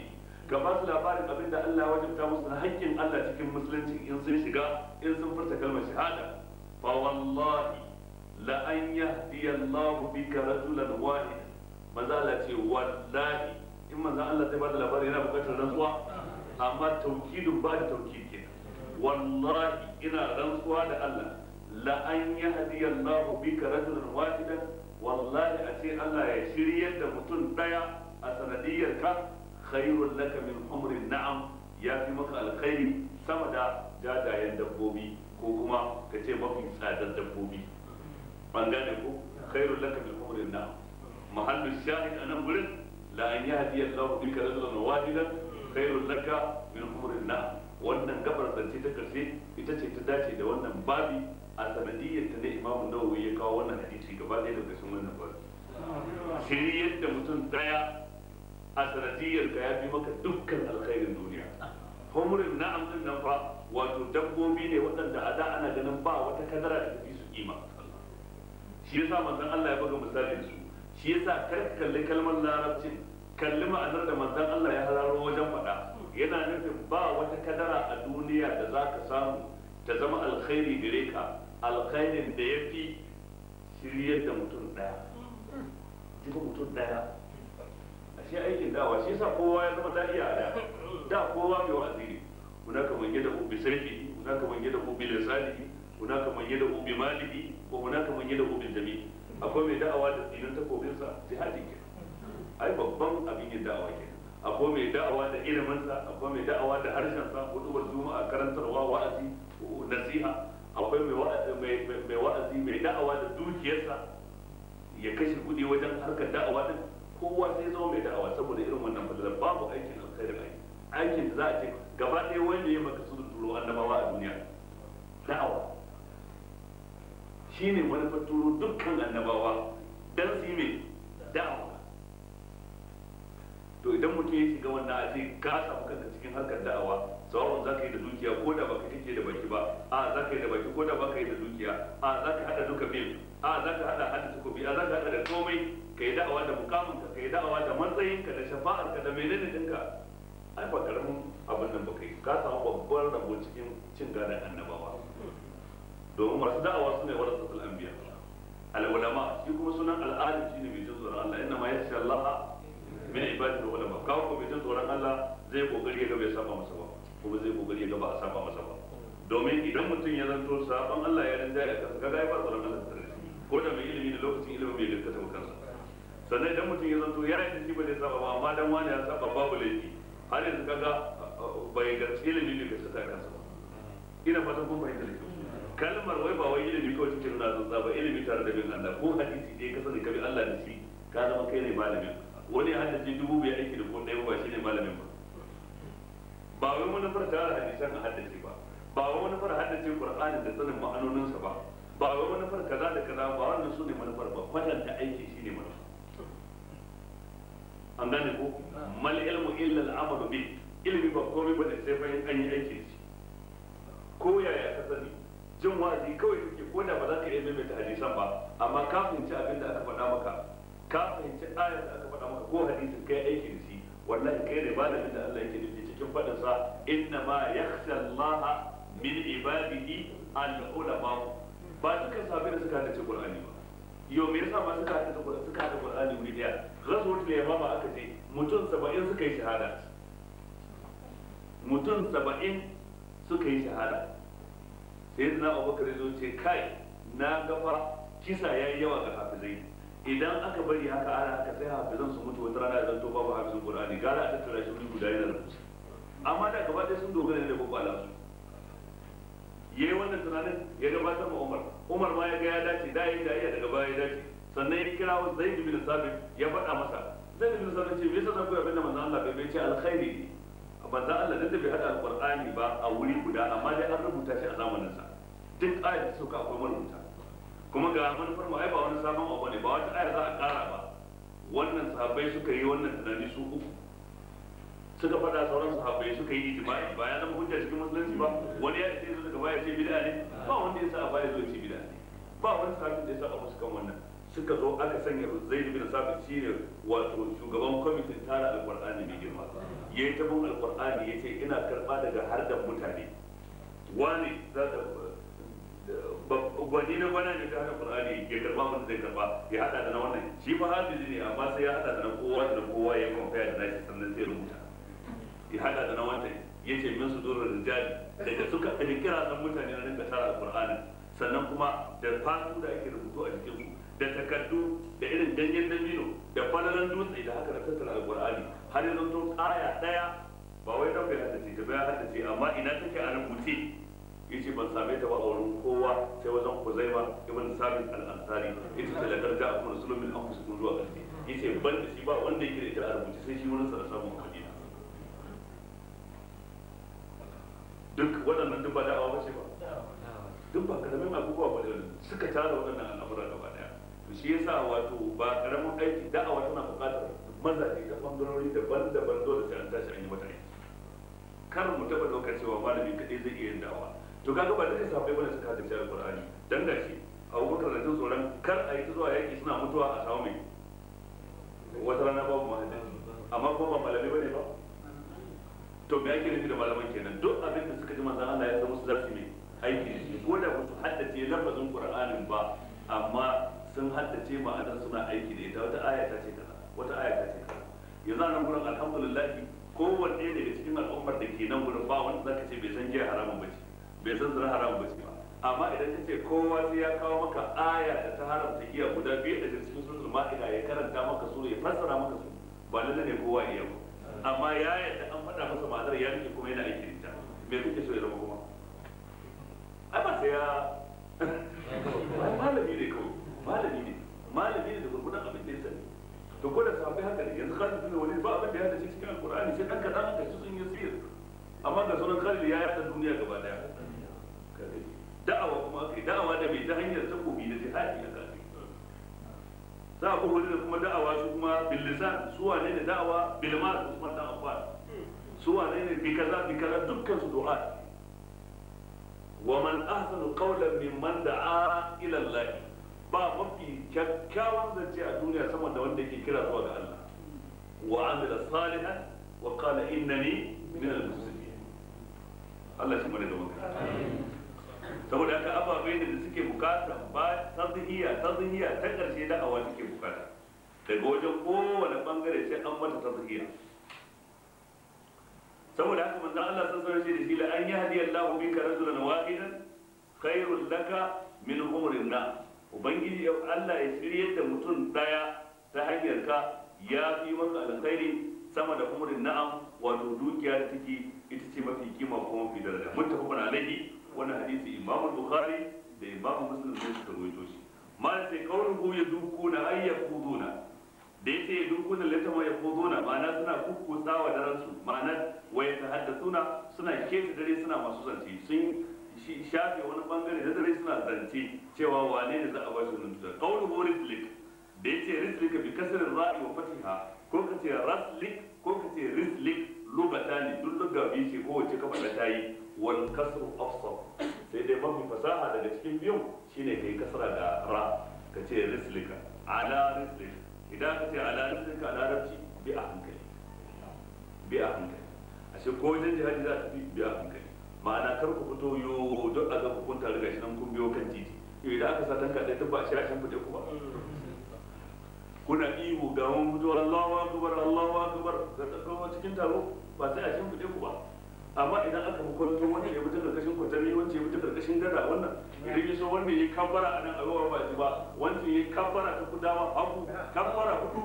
ka ba su labarin abin da Allah ya wajabta musu na haƙƙin Allah cikin musulunci in sun shiga in sun furta kalmar shahada fa wallahi la an yahdiya Allah bika rajulan wahid manzo Allah ce wallahi in manzo Allah zai ba da labari yana buƙatar rantsuwa amma taukidin ba da taukid kenan wallahi ina rantsuwa da Allah la an yahdiya Allah bika rajulan wahidan wallahi a ce Allah ya shiryar da mutum daya a sanadiyar ka khairul laka min umrin na'am ya fi maka alkhairi sama da jajayen dabbobi ko kuma ka ce mafi tsadar dabbobi an gane ko khairul laka min umrin na'am mahallu shahid anan gurin la an yahdi Allah bika rajulan wahidan khairul laka min umrin na'am wannan gabar zance ta karshe ita ce ta dace da wannan babi a sanadiyyar ta ne Imam Nawawi ya kawo wannan hadisi gaba ɗaya daga cikin wannan babi shiryar da mutum daya a sanadiyyar ka ya fi maka dukkan alkhairin duniya. Humurin na'am din nan fa wato dabbobi ne waɗanda a da ana ganin ba wata kadara da tafi su kima. Shi yasa manzon Allah ya buga misalin su. Shi yasa kar ka kalli kalmar larabcin kalli ma'anar da manzon Allah ya hararo wajen faɗa. Yana nufin ba wata kadara a duniya da za ka samu ta zama alkhairi gare ka alkhairin da ya fi shiryar da mutum ɗaya. Jiba mutum ɗaya. Shi aikin dawa shi yasa kowa ya zama da'iya a da da kowa mai wa'azi ne kuna kaman yadda ubi sarfi kuna kaman yadda ubi lisani kuna kaman yadda ubi maliki ko kuna kaman yadda ubi jami akwai mai da'awa da tsinin takobinsa jihadi ke ai babban abin yin da'awa ke akwai mai da'awa da iliminsa akwai mai da'awa da harshensa hudubar juma'a karantarwa wa'azi nasiha akwai mai wa'azi mai da'awa da dukiyarsa ya kashe kuɗi wajen harkar da'awa din kowa sai zama mai da'awa saboda irin wannan fadalar babu aikin alkhairin aiki aikin da za a ce gaba ɗaya wanda ya maka su turo annabawa a duniya da'awa shine manufar turo dukkan annabawa dan su yi mai da'awa to idan mutum ya shiga wannan a ce ka samu kanka cikin harkar da'awa sawa'un za ka yi da dukiya ko da baka kake da baki ba a za ka yi da baki ko da baka yi da dukiya a za ka haɗa duka biyu a za ka haɗa hada takobi a za ka haɗa da komai ka yi da'awa da mukaminka ka yi da'awa da matsayinka da shafa'arka da menene ɗinka ai ba karamin abin nan ba kai ka samu babban rabo cikin cin gadon annabawa domin masu da'awa su ne warasatul anbiya al-ulama shi kuma sunan al'alim shine mai jin tsoron Allah inna ma yakhsha Allah min ibadihi ulama kawo ko mai jin tsoron Allah zai kokari ya ga bai saba masa ba kuma zai kokari ya ga ba a saba masa ba domin idan mutum ya zanto saban Allah ya rinja ya kansa kaga ai ba tsoron Allah tare ko da mai ilimi da lokacin ilimin bai gaskata ba kansa sannan idan mutum ya zanto ya yi shi ba zai saba ba amma dan wani ya saba babu laifi har yanzu kaga bai ga ilimi bai gaskata kansa ba ina fatan kun fahimta da kyau kalmar wai ba wai ilimi kawai cikin nuna zan ba ilimi tare da bin Allah ko hadisi dai ka sani ka bi Allah da shi ka zama kai ne malamin wani ya haddace dubu bai aiki da ko ɗaya ba shi ne malamin ba ba wai wani fara tare hadisan a haddace ba ba wai wani fara haddace Qur'ani da sanin ma'anoninsa ba ba wai wani fara kaza da kaza ba wannan su ne manufar ba kwatanta aiki shi ne manufa an gane ko mal ilmu illa al-amal bi ilmi ba komai ba da sai fa an yi aiki shi ko yaya ka sani jin wa'azi kawai kake ko da ba za ka iya maimaita hadisan ba amma ka fahimci abin da aka faɗa maka ka fahimci ayar da aka faɗa maka ko hadisin kai aiki da shi wallahi kai ne malamin da Allah yake nufi cikin faɗin sa inna ma yakhsha Allah min ibadihi al-ulama ba dukkan sahabbai da suka haddace Qur'ani ba yau me yasa ma suka haddace Qur'ani suka haddace Qur'ani wuri daya ghazwatul yamama aka ce mutum saba'in suka yi shahada mutum saba'in suka yi shahada sai na Abubakar ya zo ce kai na gafa kisa yayi yawa ga hafizai idan aka bari haka ana haka sai hafizan su mutu wata rana idan to babu hafizin Qur'ani gara a tattara shi wuri guda yana rubuce amma da gaba ɗaya sun dogara ne da kwakwala su yayi wannan tunanin ya gabatar ma Umar Umar ma ya ga ya dace da yayi da iya daga baya ya dace sannan ya kira wa Zaid bin Sabit ya faɗa masa Zaid bin Sabit ce me yasa zan koyi abin da manzon Allah bai bai ce alkhairi ne manzon Allah da bai hada alqur'ani ba a wuri guda amma dai an rubuta shi a zamanin sa duk ayat da suka akwai marubuta kuma ga manufar mu ai ba wani sabon abu ne ba wata aya za a ƙara ba wannan sahabbai suka yi wannan tunani su uku suka faɗa sauran sahabbai suka yi ijma'i ba ya zama hujja cikin musulunci ba wani ya ce daga baya ce bid'a ne ba wanda ya sa a baya zo ce bid'a ne ba wani sahabin da ya saba musu kan wannan suka zo aka sanya Zaid bin Sabit shine wato shugaban kwamitin tara alqur'ani mai girma yayi ta bin alqur'ani yace ina karba daga hardan mutane wani za ta gwani na gwana ne ta hada qur'ani ya karba mun zai karba ya hada da na wannan shi fa hafizi ne amma sai ya hada da na kowa da kowa ya compare da nashi sannan sai rubuta ya hada da na wannan yace min su durrul rijali daga suka kira san mutane na rinka tara alqur'ani sannan kuma da fatu da ake rubutu a cikin su da takardu da irin ganyen dabino da falalan dutse da haka da tattara alqur'ani har yanzu to aya daya ba wai dan bai haddace ta bai haddace amma ina take a rubuce yace ban same ta ba a wurin kowa sai wajen Kuzaiba ibn Sabit al-Ansari yace ta da darja a kuma sulmin an kusa zuwa ƙarshe yace ban da shi ba wanda yake da ita a rubuce sai shi wurin sa da samun Madina duk waɗannan duk ba da'awa ba ce ba duk ba karamin abubuwa ba da suka tara waɗannan al'amura gaba daya to shi yasa wato ba karamin aiki da'awa tana buƙatar mazaje ta bangarori daban-daban dole sai an tashi an yi mata aiki kar mu taɓa ɗaukar cewa malami kaɗai zai iya yin da'awa to kaga ba duka sahabbai bane suka haddace alqur'ani dan gashi Abubakar da jin tsoron kar a yi ta zuwa yaki suna mutuwa a samu mai wata rana babu mahadin amma kuma ba malami bane ba to me ake nufi da malaman kenan duk abin da suka ji manzon Allah ya san musu zasu mai aiki da shi ko da ba su haddace lafazin qur'anin ba amma sun haddace ma'anar suna aiki da ita wata aya ta ce kaza wata aya ta ce kaza yanzu nan gurin alhamdulillah kowanne daga cikin al'ummar da ke nan gurin ba wanda zaka ce bai san giya haramun bace bai san zina haramun bace ba amma idan ka ce kowa sai ya kawo maka aya da ta haramta giya guda biyu daga cikin suratul ma'ida ya karanta maka su ya fassara maka su ba lalle ne kowa iya ba amma ya yadda an faɗa masa ma'anar ya rike kuma yana aiki da ita me kuke so ya zama kuma ai ba sai ya malami ne kawai malami ne malami ne da gurgudan abin da ya sani to ko da sahabbai haka ne yanzu Khalid bin Walid ba abin da ya dace cikin alqur'ani sai dan kadan aka ci sun yi sir amma ga sunan Khalid ya yada duniya gaba daya da'awa kuma kai da'awa da bai ta hanyar takobi da jihadi a kai za a kuma da kuma da'awa su kuma bil lisan su wane ne da'awa bil mal Usman dan Affan su wane ne bi kaza bi kaza dukkan su du'a wa man ahsanu qawlan mimman da'a ila Allah ba mafi kyakkyawan zance a duniya sama da wanda yake kira zuwa ga Allah wa amila salihan wa qala innani min al-muslimin Allah shi mana da maka saboda haka ababai da suke bukata ba tazhiya tazhiya ta karshe da awa take bukata daga wajen kowane bangare sai an mata tazhiya saboda haka manzo Allah sun sanar da shi la an yahdi Allahu bika rajulan wahidan khairul laka min umrin na ubangiji Allah ya shirye da mutum daya ta hanyar ka ya fi maka alkhairi sama da umrin na'am wato dukiya da take ita ce mafi kima kuma mafi daraja muttafaqun alaihi wannan hadisi Imam Bukhari da Imam Muslim ne suka rawaito shi ma sai kauluhu yadukuna ay yaquduna da yace yadukuna latama yaquduna ma'ana suna kukkutsawa da ransu ma'ana waya tahaddathuna suna keta dare suna masu zance sun shafe wani bangare da dare suna zance cewa wane ne za a bashi wannan tutar kauluhu rislik da yace rislik bi kasrin ra'i wa fatiha ko kace raslik ko kace rislik lugatani duk lugga biyu ce kowace kafa da tayi wal kasru afsar sai dai mafi fasaha daga cikin biyun shine kai kasra da ra ka ce rislika ala rislik idan ka ce ala rislika ala rabci bi a hankali bi a hankali ashe ko wajen jihadi za ta bi bi a hankali ma'ana kar ku fito yo duk a ga hukunta riga shi nan kun biyo kan titi idan aka sa tanka ɗaya tun ba a shirya shan fite ku ba kuna ihu ga mun fito Allahu akbar Allahu akbar ga tsakawa cikin taro ba sai a shan fite ku ba amma idan aka hukunta wanda ya fita karkashin kwatami wanda ya fita karkashin gada wannan idan ya so wanda ya kabbara a nan a ruwa ba ji ba wanda ya kabbara ta kudawa hagu kabbara hudu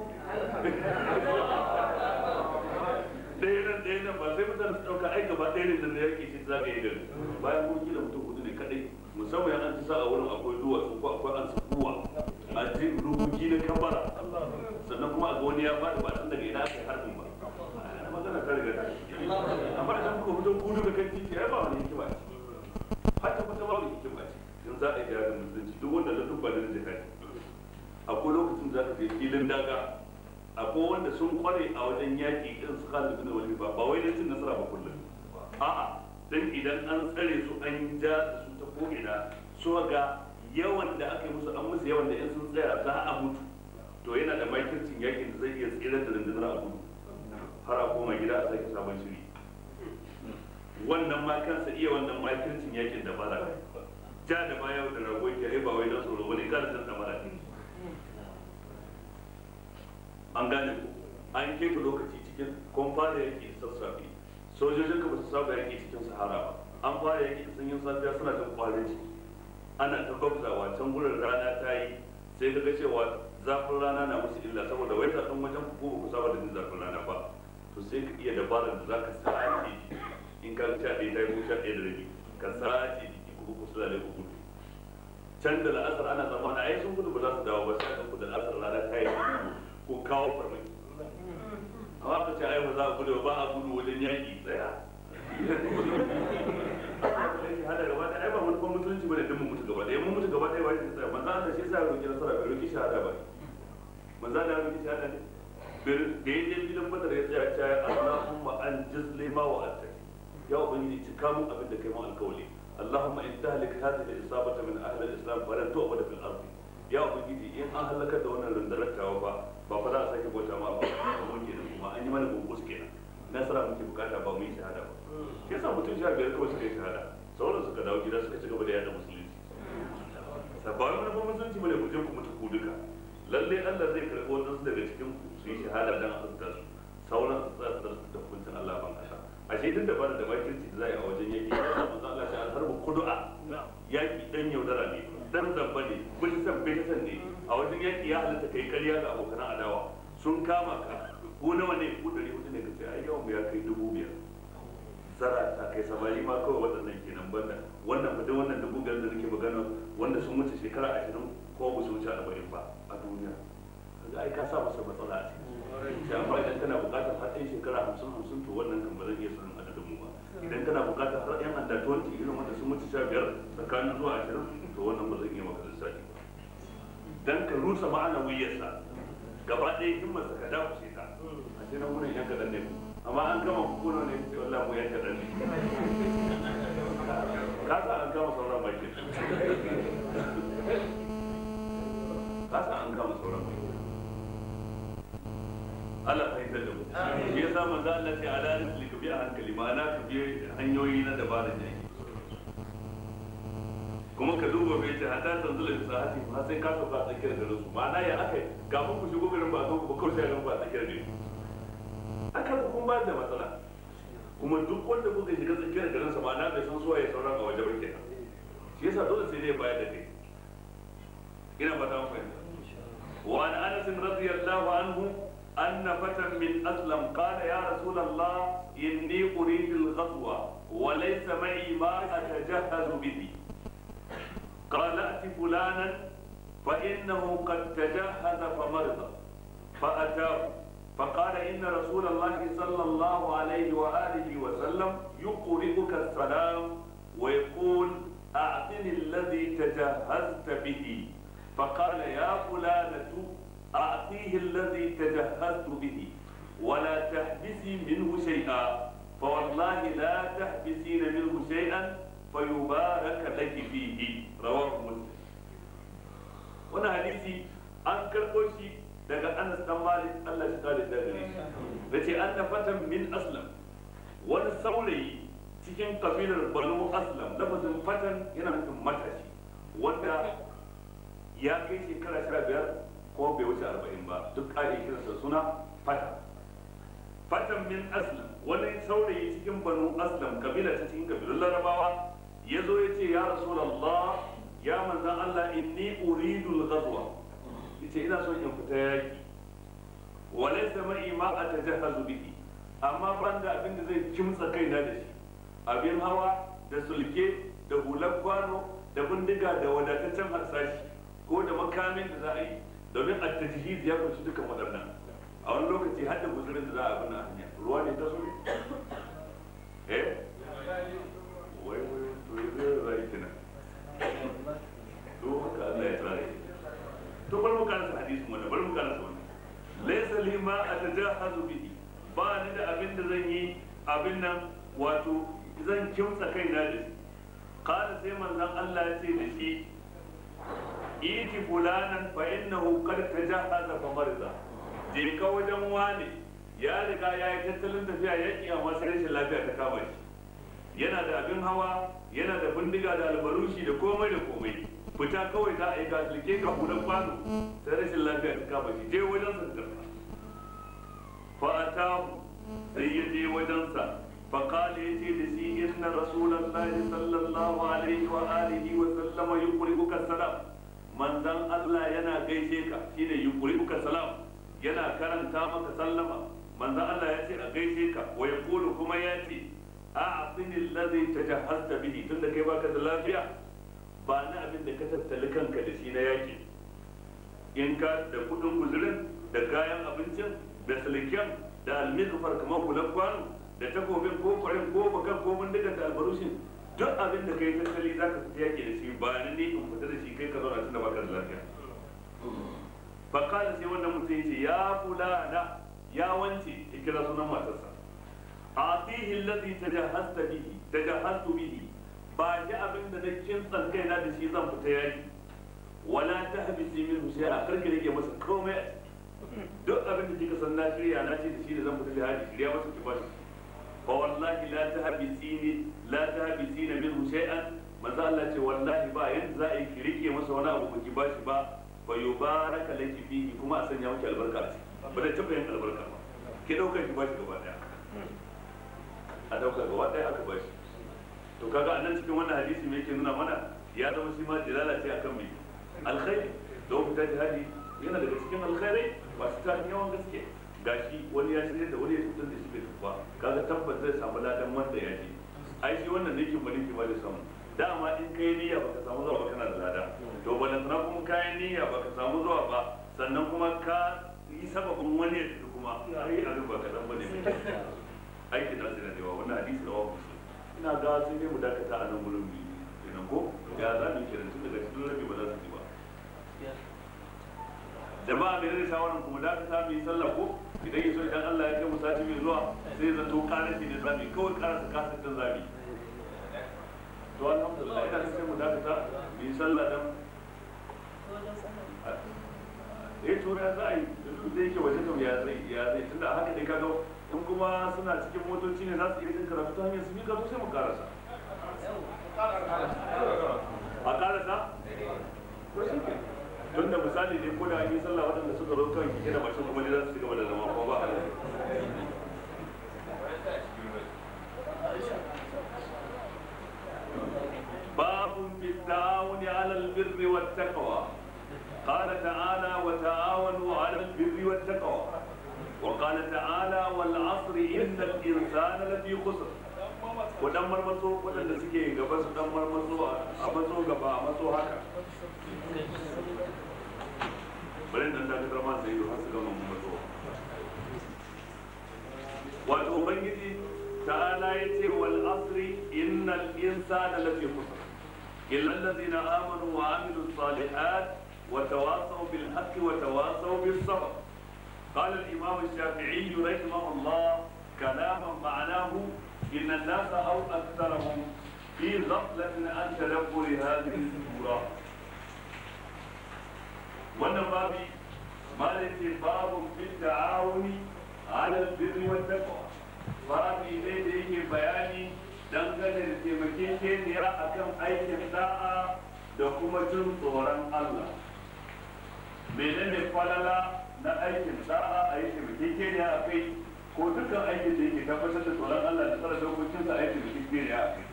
ɗaya nan ɗaya nan ba sai mutane su ɗauka ai gaba ɗaya ne da na yake shi za ka yi gari bayan kun kila mutum hudu ne kaɗai musamman an ci sa a wurin akwai duwatsu ko akwai an sakuwa a ce rubuki na kabbara sannan kuma a ga wani ya faɗi ba tun daga ina aka yi harbin ba magana ta riga ta amma idan kuka fito ku duka kan titi ai ba wani hikima ce hatta kwata ba wani hikima ce in za a yi jihadin musulunci duk wanda na dubba da jihadi akwai lokacin za ka je filin daga akwai wanda sun kware a wajen yaƙi irin su Khalid bin Walid ba ba wai dan cin nasara ba kullum a'a dan idan an tsare su an ja su ta ko'ina su ga yawan da aka yi musu an musu yawan da in sun tsaya za a mutu, to yana da makircin yakin da zai iya tsirar da rundunar a gudu har a koma gida a sake sabon shiri. Wannan ma kansa iya wannan makircin yakin da bara ja da baya da rago ke ba wai don tsoro bane kada san damara ne. An gane ku an keɓe lokaci cikin kun fara yaki sassafe sojojin ka ba su saba yaki cikin sahara ba, an fara yaki sun yi safiya suna jin kwarin ciki ana ta gwabzawa can gurin rana ta yi sai ka ga cewa zafin rana na musu illa saboda wai ta wajen ku ba ku saba da jin zafin rana ba, to sai ka iya dabarar da za ka sace in ka sha ɗaya ta yi ko sha ɗaya da rabi ka sace jiki ku ku sulale ku gudu can da la'asar ana tsammana ai sun gudu ba za su dawo ba sai ku da la'asar rana ta yi ko kawo farmaki amma ka ce ai ba za a gudu ba a gudu wajen yaƙi tsaya hada gaba ɗaya ai ba manufan musulunci bane don mu mutu gaba ɗaya mun mutu gaba ɗaya ba shi tsaya manzo Allah shi yasa ya roki nasara bai roki shahada ba manzo Allah ya roki shahada ne da ya je filin badar ya tsaya ta Allahumma anjiz lima wa attaki ya ubangiji cika mun abin da kai mun alkawali Allahumma in tahlik hadhihi al-isabata min ahli al-islam falan tu'bad fil ardi ya ubangiji in an halakar da wannan rundunar tawa ba ba fa za a sake bauta ma ba mun kenan kuma an yi mana gungus kenan nasara muke bukata ba mu yi shahada ba yasa mutum sha biyar kawai suka yi shahada sauran suka dawo gida suka ci gaba da yada musulunci sabawa manufan musulunci bane ku je ku mutu ku duka lalle Allah zai karɓi wadansu daga cikin ku su yi shahada dan azurta su sauran su tsaya su da hukuncin Allah ban kasa ashe duk da bada da makirci da zai a wajen yaki ya manzo Allah shi alharbu kudu'a yaki dan yaudara ne dan zamba ne bin san bai san ne a wajen yaki ya halatta kai ƙarya ga abokan adawa sun kama ka ko nawa ne ko dari hudu ne kace ai yawan mu ya kai dubu biyar zara ta kai samari ma kawai waɗannan kenan banda wannan fa wannan dubu biyar da nake magana wanda sun wuce shekara ashirin ko ba su wuce arba'in ba a duniya kaga ai ka sa masa matsala a ciki sai amma idan kana buƙatar har ɗan shekara hamsin hamsin to wannan kan ba zan iya sanin adadin mu ba idan kana buƙatar har ɗan under twenty irin wanda sun wuce sha biyar tsakanin zuwa ashirin to wannan ba zan iya maka lissafi ba dan ka rusa ma'ana wuyarsa gaba ɗaya himmarsa ka dakushe ta a ce nan wurin yan kaɗan ne amma an gama kukunan ne sai wallah mu yan kaɗan ne ka sa an gama sauran baki ka sa an gama sauran baki Allah fahimtar da mu shi yasa manzo Allah sai ala rizqi ka bi a hankali ma'ana ka bi hanyoyi na dabarar da yake kuma ka duba bai ce hada tanzula bi sahati ma sai ka sauka a tsakiyar garin su ma'ana ya akai kafin ku shigo garin ba zo ku kawai sai garin ba a tsakiyar garin aka kun ba da matsala kuma duk wanda kuka shiga tsakiyar garin sa ma'ana bai san suwa ya sauran a waje ba kenan shi yasa dole sai dai bayar da kai ina ba ta fahimta wa an Anas radiyallahu anhu أن فتى من أسلم قال يا رسول الله إني أريد الغزوة وليس معي ما أتجهز به قال ائت فلانا فإنه قد تجهز فمرض فأتاه فقال إن رسول الله صلى الله عليه وآله وسلم يقرئك السلام ويقول أعطني الذي تجهزت به فقال يا فلانة أعطيه الذي تجهزت به ولا تحبسي منه شيئا فوالله لا تحبسين منه شيئا فيبارك لك فيه رواه مسلم. وانا حديثي أنكر قوشي daga Anas dan Malik Allah shi kare da gare shi dace anna fatan min aslam wani saurayi cikin kabilar Banu Aslam lafazin fatan yana nufin matashi wanda ya kai shekara sha biyar ko bai wuce arba'in ba duk ƙari kiransa suna fata fatan min aslam wani saurayi cikin Banu Aslam kabila ta cikin kabilun Larabawa ya zo ya ce ya Rasulullah ya manzan Allah inni uridul ghazwa yace ina son in fita yaki walaysa ma'i ma atajahazu bihi amma ban da abin da zai kimtsa kaina da shi abin hawa da sulke da hular kwano da bindiga da wadataccen harsashi ko da makamin da za a yi domin at-tajhiz ya kunshi dukan waɗannan a wani lokaci har da guzurin da za a bina hanya ruwa ne ta so ne eh wai wai to yanzu zai kina to haka Allah ya tsare to bar mu karanta hadisin wannan bar mu karanta wannan laysa li ma atajahazu bihi ba ni da abin da zan yi abin nan wato zan kimtsa kaina da shi qala sai manzon Allah ya ce da shi iti fulanan fa innahu qad tajahaza fa marza je ka wajen wane ya riga ya yi tattalin tafiya yaki amma sai rashin lafiya ta kama shi yana da abin hawa yana da bindiga da albarushi da komai da komai fita kawai za a yi gasilke ka hudan kwano sai rashin lafiya ta kama shi je wajen sa karfa fa atahu sai ya je wajen sa fa qala yace da shi inna rasulullahi sallallahu alaihi wa alihi wa sallama yuqri'uka salam manzon Allah yana gaishe ka shine yuqri'uka salam yana karanta maka sallama manzon Allah ya ce a gaishe ka wa yaqulu kuma ya ce a'tini alladhi tajahhazta bihi tunda kai baka da lafiya ba na abin da ka tattali kanka da shi na yaki in ka da kudin guzurin da kayan abincin da silken da almizfar kamar kulan kwano da takobin ko kwarin ko bakan ko bindigar da albarushin duk abin da kai tattali za ka fita yaki da shi ba ni ne in fita da shi kai ka zauna tunda baka da lafiya fakala sai wannan mutum ya ce ya fulana ya wance ya kira sunan matarsa atihi alladhi tajahhazta bihi tajahhaztu bihi ba shi abin da na kintsan kaina da shi zan fita yaki wala tahbisi minhu shay'a karki rage masa komai duk abin da kika san na shirya na ce da shi da zan fita jihadi shirya masa ki bashi fa wallahi la tahbisini la tahbisina minhu shay'an manzo Allah ce wallahi ba yanda za a yi ki rike masa wani abu ki bashi ba fa yubaraka laki fihi kuma a sanya miki albarka a ciki ba da taba yin albarka ba ki dauka ki bashi gaba daya a dauka gaba daya aka bashi to kaga anan cikin wannan hadisi me yake nuna mana ya zama shi ma dilala ce akan me alkhairi don fita jihadi yana daga cikin alkhairai ba su tarin yawan gaske gashi wani ya shirya da wani ya fitar da shi bai tafi ba kaga tabbata zai samu ladan wanda ya ji ai shi wannan ne kin bari ki ba da samu dama in kai niyya baka samu zuwa ba kana da lada to balantana kuma kayan niyya baka samu zuwa ba sannan kuma ka yi sababin wani ya tafi kuma ai abin ba kaɗan ba ne aiki da sai da yawa wannan hadisi da wasu ina ga sai dai mu dakata a nan gurin biyu kenan ko ya za mu kiran tun daga cikin rabi ba za su ji ba jama'a mai rage shawaran kuma dakata mu yi sallah ko idan yi so idan Allah ya kai mu sati mai zuwa sai zato karashi ne zami kawai karasa kasashen zami to alhamdulillah ina sai mu dakata mu yi sallah dan eh to ya za a yi duk da yake waje kam ya zai ya zai tunda haka dai kaga in kuma suna cikin motoci ne za su iya jin karatu ta hanyar su bi karatu sai mu karasa a karasa to shi ke tunda misali ne ko da an yi sallah waɗanda suka zo kan kike da mashin kuma ne za su ci gaba da zama ko ba a باب بالتعاون على البر والتقوى قال تعالى وتعاونوا على البر والتقوى وقال تعالى والعصر إن الإنسان لفي خسر wadan marmaso wadanda suke gaba su dan marmaso a maso gaba a maso haka bari nan da ka ma sai har su gama maso wato ubangiji ta'ala yace wal asri innal insana lafi khusr illa alladhina amanu wa amilus salihat wa tawasaw bil haqqi wa tawasaw bis sabr قال الإمام الشافعي رحمه الله كلاما معناه إن الناس أو أكثرهم في غفلة عن تدبر هذه السورة. والنباب ما ليس باب في التعاون على البر والتقوى. بابي لديه بياني dangane da taimakekeniya a kan aikin da'a da kuma jin tsoron Allah. Menene falala na aikin da'a a yi taimakekeniya a kai ko dukkan aikin da yake tabbatar da tsoron Allah da tsara dokokinsa a yi taimakekeniya a kai.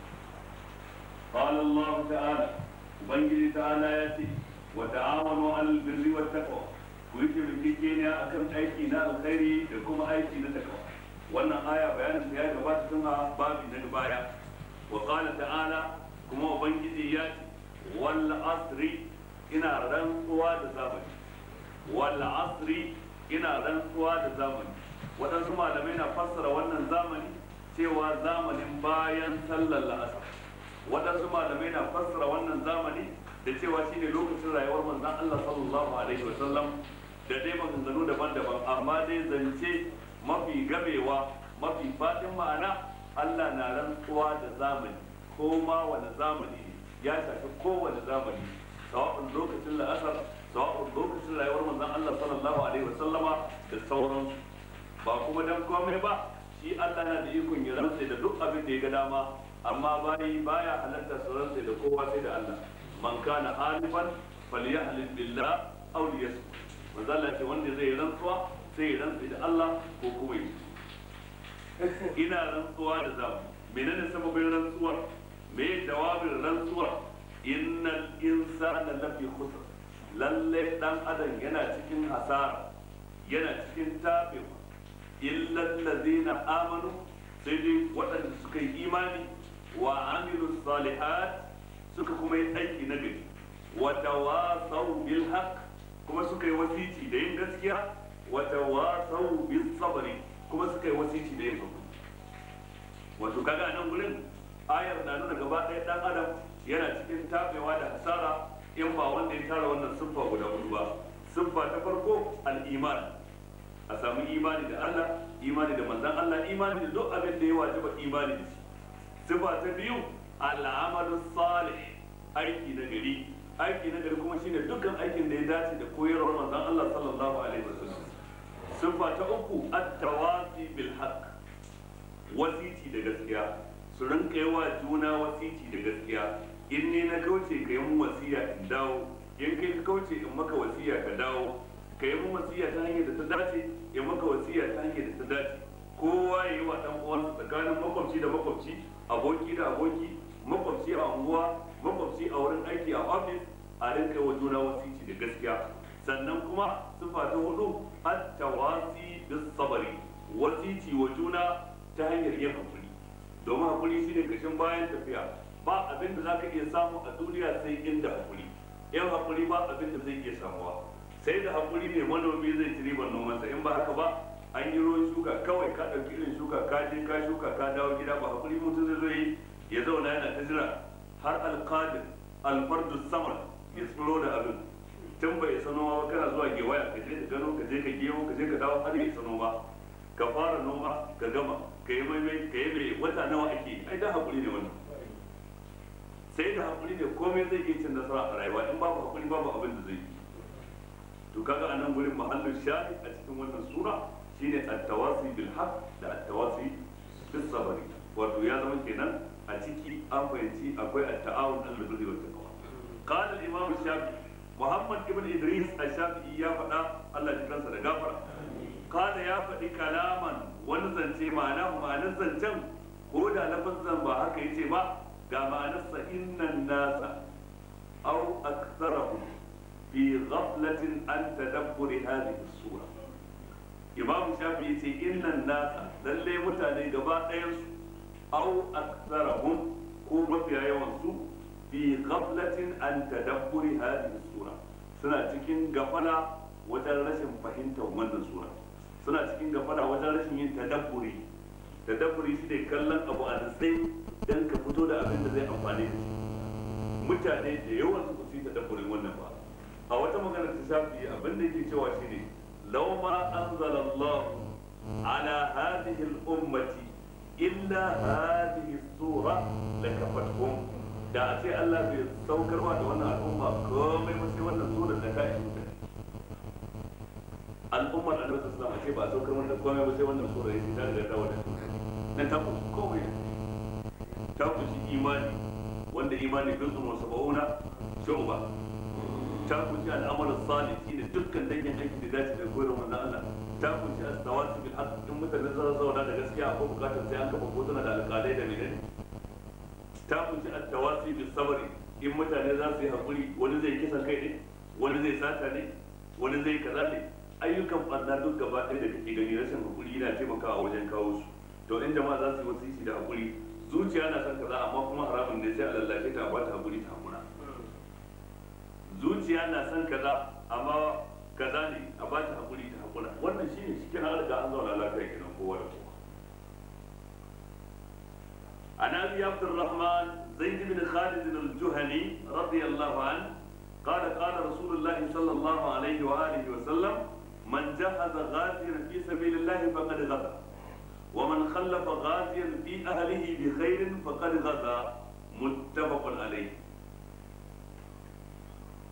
قال الله تعالى ubangiji ta'ala ya ce wa ta'awanu 'alal birri wat taqwa ku yi taimakekeniya akan aiki na alkhairi da kuma aiki na taqwa. wannan aya bayanin ya gabata tun a babi na baya. wa qala ta'ala kuma ubangiji ya ce wal asri ina rantsuwa da zamani wal asri ina rantsuwa da zamani. waɗansu malamai na fassara wannan zamani cewa zamanin bayan sallar la'asar. waɗansu malamai na fassara wannan zamani da cewa shine lokacin rayuwar manzon Allah sallallahu alaihi wa sallam da dai maganganu daban-daban, amma dai zance mafi gamewa mafi fadin ma'ana Allah na rantsuwa da zamani ko ma wani zamani ya shafi kowane zamani sawa'un lokacin la'asar, sawa'un lokacin rayuwar manzon Allah sallallahu alaihi wasallama da sauransu. Ba kuma dan komai ba, shi Allah na da ikon ya rantsa da duk abin da ya ga dama, amma bayi baya halatta su rantsa da kowa sai da Allah. Man kana halifan falyahlil billah aw liyasmut. Manzo Allah ce wanda zai rantsuwa sai ya rantsa da Allah ko kuma ya ina rantsuwa da zamu. Menene sababin rantsuwar? Me jawabin rantsuwar? Innal insana lafi khusr. Lalle dan adam yana cikin hasara, yana cikin tabewa. Illa allazina amanu, sai dai waɗanda suka yi imani wa amilu salihat, suka kuma yi aiki na gari, wa tawasaw bil haqq, kuma suka yi wasici da yin gaskiya, wa tawasaw bis sabri, kuma suka yi wasici da yin hakuri. Wato kaga nan gurin ayar na nuna gaba ɗaya ɗan adam yana cikin tabewa da hasara in ba wanda ya tara wannan siffa guda hudu ba. Siffa ta farko al-iman, a samu imani da Allah, imani da manzon Allah, imani da duk abin da ya wajaba imani da shi. Siffa ta biyu al-amalu salih, aiki na gari. Aiki na gari kuma shine dukkan aikin da ya dace da koyarwar manzon Allah sallallahu alaihi wasallam. Siffa ta uku at-tawasi bil haqq, wasiti da gaskiya. Su rinka yi wa juna wasiti da gaskiya. In ne na kauce ka yi mun wasiya in dawo, in kai ka kauce in maka wasiya ka dawo, ka yi mun wasiya ta hanyar da ta dace, in maka wasiya ta hanyar da ta dace. Kowa ya yi wa ɗan uwansa tsakanin makwabci da makwabci, aboki da aboki, makwabci a unguwa, makwabci a wurin aiki a ofis, a rinka wa juna wasiti da gaskiya. Sannan kuma sifa ta hudu at-tawasi bis sabri, wasiti wa juna ta hanyar yin hakuri. Domin hakuri shine kashin bayan tafiya. Ba abin da zaka iya samu a duniya sai inda hakuri. Yan hakuri ba abin da zai iya samuwa. Sai da hakuri ne manomi zai ci ribar nomansa. In ba haka ba, an yi ruwan shuka kawai ka ɗauki irin shuka ka je ka shuka ka dawo gida, ba hakuri mutum zai zo yi ya zauna yana ta jira har alqadir alfardu samar ya tsiro da abin. Tun bai isa noma ba kana zuwa gewaya ka je ka gano ka je ka gewo ka je ka dawo har ya isa noma. Ka fara noma ka gama ka yi mai ka yi mai wata nawa ake, ai da hakuri ne wannan. Sai da hakuri ne komai zai iya cin nasara a rayuwa, in babu hakuri babu abin da zai yi. To kaga anan gurin mahallin shahid a cikin wannan sura shine at-tawasi bil haqq da at-tawasi bis sabr. Wato ya zama kenan a ciki an fahimci akwai at-ta'awun al birri wat taqwa. Qala al-imam Shafi'i, Muhammad ibn Idris al-Shafi'i ya faɗa, Allah ya kansa da gafara. Kada ya faɗi kalaman wani zance, ma'ana ma'anar zancen ko da lafazan ba haka yace ba, ga ma'anarsa innan nasa aw aktsarahum fi ghaflatin an tadabburi hadhihi sura. Imam Shafi yace innan nasa, lalle mutane gaba ɗayan su, aw aktsarahum ko mafiya yawan su, fi ghaflatin an tadabburi hadhihi sura, suna cikin gafala wajen rashin fahimtar wannan sura. Suna cikin gafara wajen rashin yin tadabburi. Tadabburi shi ne kallon abu a natsai don ka fito da abin da zai amfani da shi. Mutane da yawan su su yi tadabburin wannan ba. A wata magana ta Shafi abin da yake cewa shi ne law ma anzala Allah ala hadhihi al-ummati illa hadhihi sura lakafatkum. Da a ce Allah bai saukarwa da wannan al'umma komai ba sai wannan sura da ta yi. Al'ummar annabi sallallahu alaihi wasallam ce ba a saukar wannan komai ba sai wannan sura yace ta riga ta wadata. Nan ta kushi komai, ta kushi imani wanda imani bin su saba'una shu'ba, ta kushi al'amal salih shine dukkan dangin aiki da dace da koyarwar manzon Allah, ta kushi as-tawasi bil haqq, in mutane za su zauna da gaskiya ko bukatar sai an kafa kotuna da alƙalai da menene. Ta kushi at-tawasi bis sabri, in mutane za su yi hakuri, wani zai kisan kai ne, wani zai sata ne, wani zai kaza ne. Ayyukan ɓarna duk gaba ɗaya da kake gani rashin hakuri yana taimakawa wajen kawo su. To in jama'a za su yi wasiki da hakuri, zuciya na son kaza amma kuma haramun ne sai a lallace ta a bata hakuri ta hakura. Zuciya na son kaza amma kaza ne a bata hakuri ta hakura. Wannan shine shi kenan an riga an zauna lafiya kenan kowa da kowa. An Abi Abdurrahman Zaid bin Khalid al-Juhani radiyallahu anhu قال قال رسول الله صلى الله عليه وآله وسلم من جهز غازيا في سبيل الله فقد غزا ومن خلف غازيا في أهله بخير فقد غزا متفق عليه.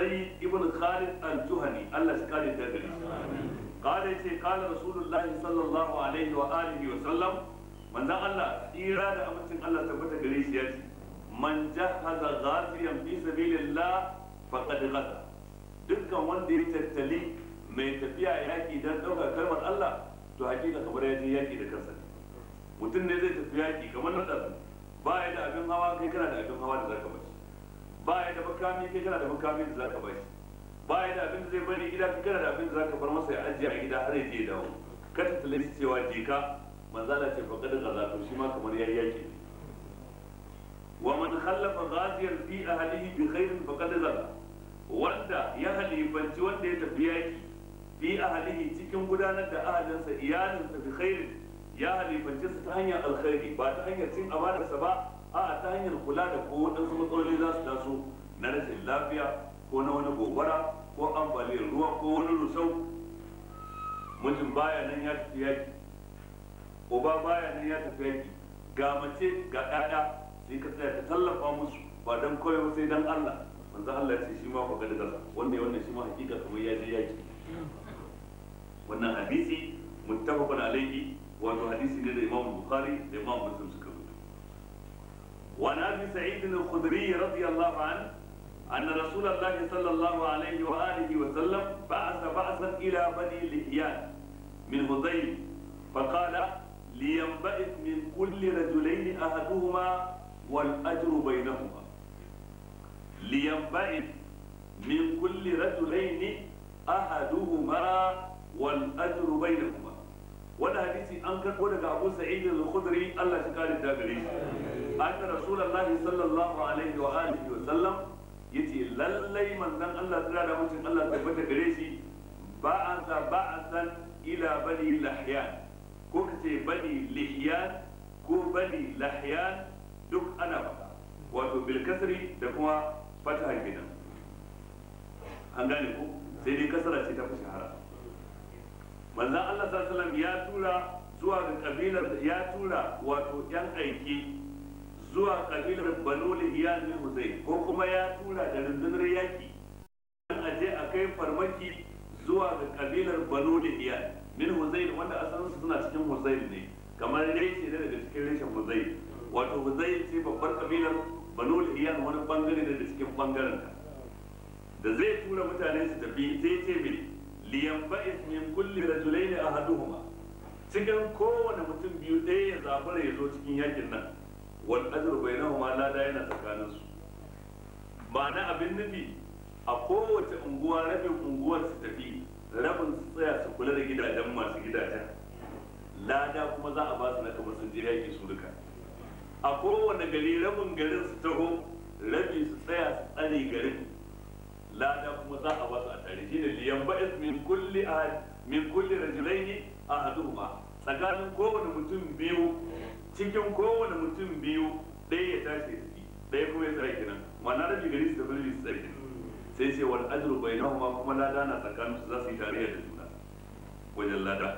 zaid ibn khalid al-juhani Allah shi kare da gare shi qala yace qala rasulullahi sallallahu alaihi wa alihi wa sallam manzon Allah tsira da amincin Allah tabbata gare shi yace man jahaza ghaziyan fi sabilillah faqad ghaza dukkan wanda ya tattali mai tafiya yaki dan dauka kalmar Allah to hakika kamar ya je yaki da kansa mutum ne zai tafi yaki kamar na ɗazu ba ya da abin hawa kai kana da abin hawa da zaka bashi ba ya da makami kai kana da makami da zaka bashi ba ya da abin da zai bari gida kai kana da abin da zaka bar masa ya ajiye a gida har ya je dawo ka tattale shi cewa jika manzala ce faqad ghaza to shi ma kamar yayi yaki wa man khallafa ghaziyan fi ahlihi bi khairin faqad ghaza wanda ya halifanci wanda ya tafi yaki fi ahlihi cikin gudanar da ahalinsa iyalinsa bi khairin ya halifanci su ta hanyar alkhairi ba ta hanyar cin amanarsa ba a ta hanyar kula da ko waɗansu matsaloli za su taso na rashin lafiya ko na wani gobara ko ambaliyar ruwa ko wani rusau mutum baya nan ya tafi yaki uba baya nan ya tafi yaki ga mace ga ɗaya sai ka tsaya ka tallafa musu ba don koyo sai don Allah manzo Allah ya ce shi ma faga da gasa wanda ya wannan shi ma hakika kamar ya je yaki wannan hadisi muttafaqun alayhi wato hadisi ne da Imam Bukhari da Imam Muslim suka rubuta wa Nabi Sa'id al-Khudri radiyallahu anhu anna Rasulullah sallallahu alaihi wa alihi wa sallam ba'atha ba'san ila bani Lihyan min Hudayl faqala liyanba'ith min kulli rajulayn ahaduhuma wal ajru baynahuma liyanba'ith min kulli rajulayn ahaduhuma wal ajru baynahuma wannan hadisi an karɓo daga Abu Sa'id al-Khudri Allah shi kare da gare shi anna Rasulullahi sallallahu alaihi wa alihi wa sallam yace lallai manzon Allah tsira da mutum Allah tabbata gare shi ba'atha ba'athan ila bani Lahyan ko kace bani Lihyan ko bani Lahyan duk ana faɗa wato bil kasri da kuma fataha kenan an gane ko sai dai kasara ce ta fi shahara manzon Allah sallallahu alaihi wasallam ya tura zuwa ga kabilar ya tura wato yan aiki zuwa kabilar Banu Lihyan min Huzayl ko kuma ya tura da rundunar yaki dan aje a kai farmaki zuwa ga kabilar Banu Lihyan min Huzayl wanda asalin su suna cikin Huzayl ne kamar reshe ne daga cikin reshen Huzayl wato Huzayl ce babbar kabilar Banu Lihyan wani bangare ne da cikin bangaren ta da zai tura mutane su tafi sai ce me liyanba'is min kulli rajulaini ahaduhuma cikin kowane mutum biyu ɗaya ya zabura ya zo cikin yakin nan wal ajru bainahuma lada yana tsakanin su ma'ana abin nufi a kowace unguwa rabin unguwar su tafi rabin su tsaya su kula da gidajen masu gidajen lada kuma za a ba su na kamar sun je yaki su duka a kowane gari rabin garin su taho rabi su tsaya su tsare garin lada kuma za a basu a tare shi ne liyan ba'is min kulli ahad min kulli rajulaini ahaduhuma tsakanin kowane mutum biyu cikin kowane mutum biyu ɗaya ya tashi ya tafi ɗaya kuma ya tsare kenan ma'ana rabi gari su tafi rabi su tsare sai ce wal ajru bainahuma kuma lada na tsakanin su za su yi tarayya da juna wajen lada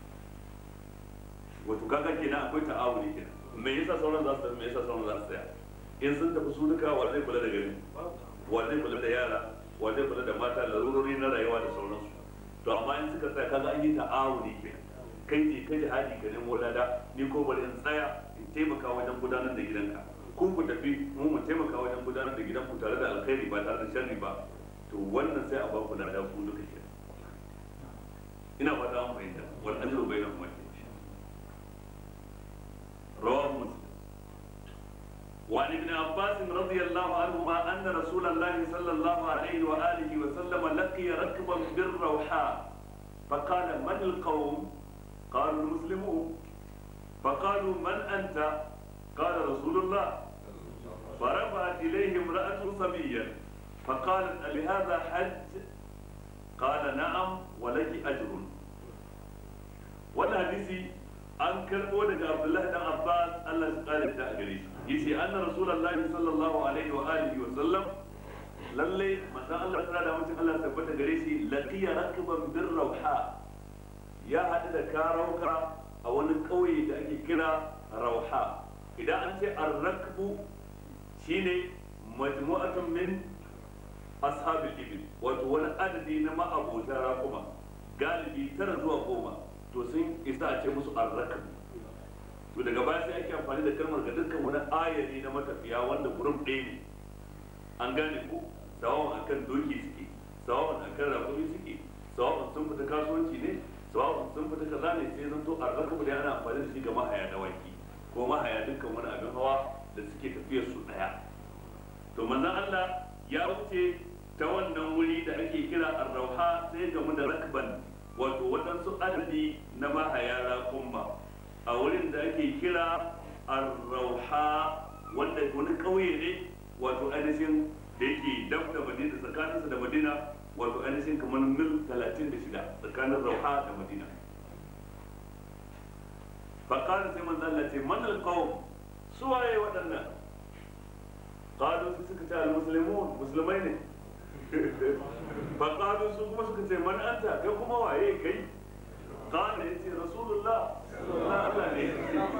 wato kaga kenan akwai ta'awuni kenan me yasa sauran za su tafi me yasa sauran za su tsaya in sun tafi su duka wa zai kula da gari wa zai kula da yara wa zai kula da mata larurori na rayuwa da sauransu to amma in suka tsaya kaga an yi ta'awuni ke kai ne kai hadi ka nemo lada ni ko bari in tsaya in taimaka wajen gudanar da gidanka kun ku tafi mu mu taimaka wajen gudanar da gidanku tare da alkhairi ba tare da sharri ba to wannan sai a ba ku lada ku duka ke ina fata an fahimta wal ajru bainahum rawahu muslim وعن ابن عباس رضي الله عنهما أن رسول الله صلى الله عليه وآله وسلم لقي ركبا بالروحاء فقال من القوم؟ قالوا المسلمون فقالوا من أنت؟ قال رسول الله فرفعت إليه امرأة صبيا فقالت ألهذا حج؟ قال نعم ولك أجر والحديث an karbo daga Abdullahi dan Abbas Allah ya kare ta gare shi yace anna rasulullahi sallallahu alaihi wa alihi wa sallam lalle manzo Allah ya da mutum Allah tabbata gare shi laqiya rakban bir rauha ya hadu da karauka a wani kauye da ake kira rauha idan an ce ar-rakbu shine majmu'atun min ashabil ibil, wato wani adadi na ma'abota raƙuma galibi tara zuwa goma, to sun isa a ce musu arrakab. To daga baya sai ake amfani da kalmar ga dukkan wani ayari na matafiya wanda gurin ɗaya ne, an gane ko sawawan akan doki suke, sawawan akan raƙumi suke, sawawan sun fita kasuwanci ne, sawawan sun fita kaza ne, sai zan to arrakab da ana amfani da shi ga mahaya dawaki ko mahaya dukkan wani abin hawa da suke tafiyar su ɗaya. To manzon Allah ya wuce ta wannan wuri da ake kira arrauha sai gamu da rakban, wato waɗansu adadi na mahaya raƙumma a wurin da ake kira arrauha, wanda wani ƙauye ne wato ainihin da yake dab da madina, tsakaninsa da madina wato ainihin kamar mil talatin da shida tsakanin rauha da madina. faƙarin sai manzo Allah ce man alqawm, suwaye waɗannan? qalu su suka ce almuslimun, musulmai ne. faƙalu su kuma suka ce man anta, kai kuma waye kai? qala yace rasulullah, Allah ne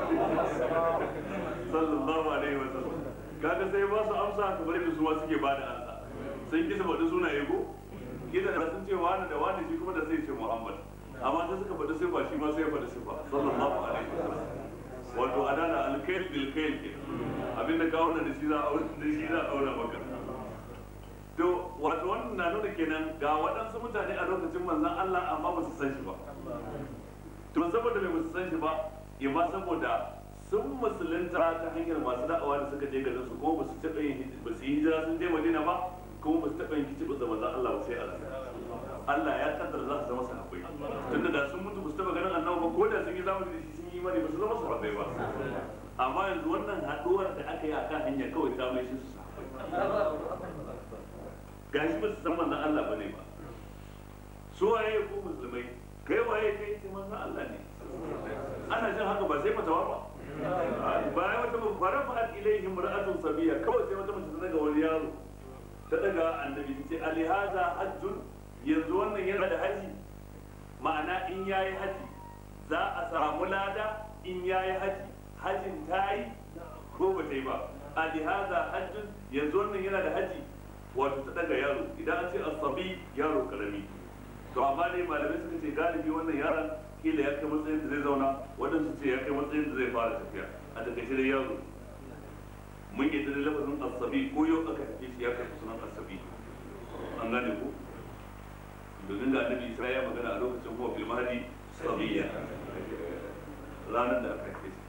sallallahu alaihi wa sallam. kaga sai ba su amsa kamar da su ma suke ba da amsa, sun kisa faɗi sunaye ko kida da sun ce wani da wani, shi kuma da sai ce Muhammad, amma sai suka faɗi sifa, shi ma sai ya faɗi sifa sallallahu alaihi wa sallam. wato adana alkail bil kail ke abinda ka auna da shi za a auna da shi za a auna maka. to wato wannan na nuna kenan ga waɗansu mutane a lokacin manzon Allah amma ba su san shi ba. to saboda bai ba su san shi ba, imma saboda sun musulunta ta hanyar masu da'awa da suka je garin su, kuma ba su taɓa yin ba su yi hijira sun je Madina ba, kuma ba su taɓa yin kicibi da manzon Allah ba sai a rasa. Allah ya kaddara za su zama sahabbai, tunda da sun mutu ba su taɓa ganin annabi ba, ko da sun yi zamani da shi sun yi imani ba su zama sahabbai ba. amma yanzu wannan haɗuwar da aka yi a kan hanya kawai ta mai shi su sahabbai. gashi ba su san manzon Allah bane ba. su waye ko musulmai, kai waye kai ce manzon Allah ne. ana jin haka ba sai fatawa ba. bayan wata fara fa'at ilaihim ra'atun sabiya, kawai sai wata mace ta daga wani yaro ta daga annabi ta ce alihaza hajjun, yanzu wannan yana da haji, ma'ana in yayi haji za a samu lada, in yayi haji hajin ta yi ko ba ta yi ba. alihaza hajjun, yanzu wannan yana da haji, wato ta daga yaro. idan an ce asabi yaro karami, to amma dai malamai suka ce galibi wannan yaron kila ya kai matsayin da zai zauna, waɗansu ce ya kai matsayin da zai fara tafiya. a takaice dai yaro, mun yi da lafazin asabi ko yau aka tafi shi ya kai sunan asabi, an gane ko? domin da annabi Isra'ila ya magana a lokacin kuma bil mahdi sabiya, ranar da aka tafi shi.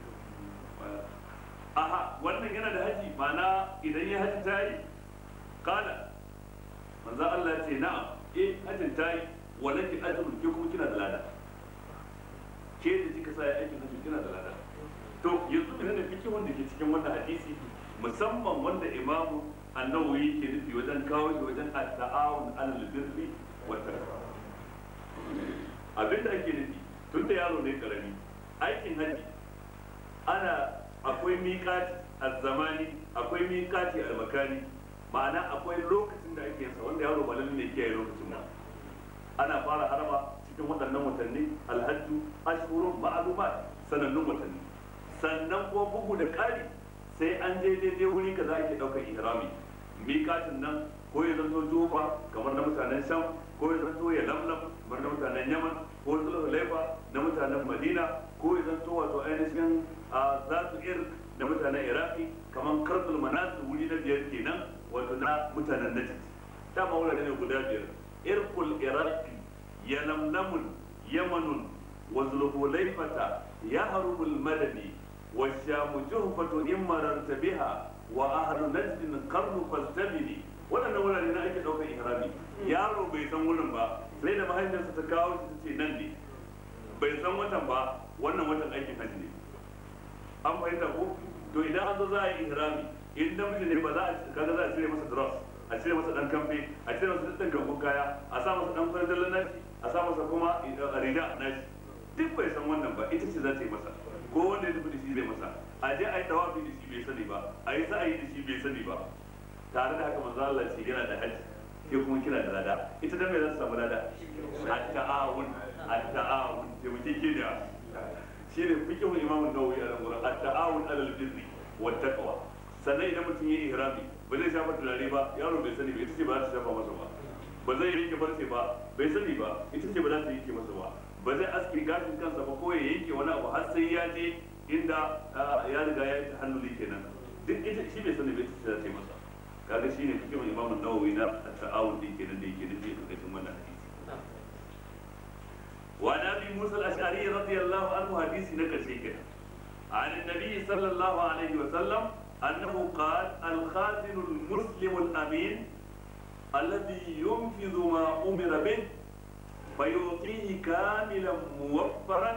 aha wannan yana da haji, ma'ana idan ya haji ta yi. kala manzo Allah ce na'am, eh hajin ta yi, walaki ajrun, ke kuma kina da lada, ke da kika sa ya aikin hajji kina da lada. to yanzu menene fikihun da ke cikin wannan hadisi, musamman wanda imamu annawawi ke nufi wajen kawo shi wajen at-ta'awun 'alal birri wa taqwa. abinda ake nufi tun da yaro ne karami, aikin hajji ana akwai miƙati az-zamani, akwai miƙati al-makani, ma'ana akwai lokacin da ake yansa wanda yaro ba lalle ne kiyaye lokacin ba. ana fara harama cikin waɗannan watanni, alhajju ashhurun ma'lumat, sanannun watanni. sannan kuma bugu da ƙari sai an je daidai wuri kaza ake ɗaukar ihrami. miƙatin nan ko ya zanto Jufa kamar na mutanen Sham, ko ya zanto ya Lamlam kamar na mutanen Yaman, ko Zulhulaifa na mutanen Madina, ko ya zanto wato ainihin Zatu Ir na mutanen Iraki, kamar Karbul Manazil wuri na biyar kenan wato na mutanen Najd. dama wurare ne guda biyar: Irkul Iraqi, Yalamlamun Yamanun, wa Zulhulaifata Yahrumul Madani, wa Shamu Juhfatu in mararta biha, wa ahlu najdin qarnu fastabini. waɗannan wurare na ake ɗaukar ihrami. yaro bai san wurin ba, sai da mahaifiyarsa ta kawo shi ta ce nan ne, bai san watan ba, wannan watan aikin hajji ne. an fahimta ko? to idan an zo za a yi ihrami, in namiji ne ba za a kaga za a cire masa dress, a cire masa dan kamfe, a cire masa dan gaban kaya, a sa masa dan farjallan nashi, a sa masa kuma riga nashi. duk bai san wannan ba, ita ce za ta yi masa, ko wanda ya tafi da shi zai masa. a je a yi tawafi da shi bai sani ba, a yi sa'ayi da shi bai sani ba. tare da haka manzo Allah ce yana da haji, ke kuma kina da lada. ita da me za ta samu lada? at-ta'awun, at-ta'awun, sai mu ke da shi ne fiqhul Imam an-Nawawi a nan gurin, at-ta'awun 'alal birri wat taqwa. sannan idan mutum ya ihrami ba zai shafa turare ba yaro bai sani ba ita ce ba za ta shafa masa ba ba zai yanke farce ba bai sani ba ita ce ba za ta yanke masa ba ba zai aske gashin kansa ba ko ya yanke wani abu har sai ya je inda ya riga ya yi tahalluli kenan duk ita shi bai sani ba ita ce za ta yi masa kaga shine cikin Imam An-Nawawi na ta'awun din kenan da yake nufi a cikin wannan hadisi wa nabi Musa al-Ash'ari radiyallahu anhu hadisi na karshe kenan عن النبي صلى الله عليه وسلم أنه قال الخازن المسلم الأمين الذي ينفذ ما أمر به فيعطيه كاملا موفرا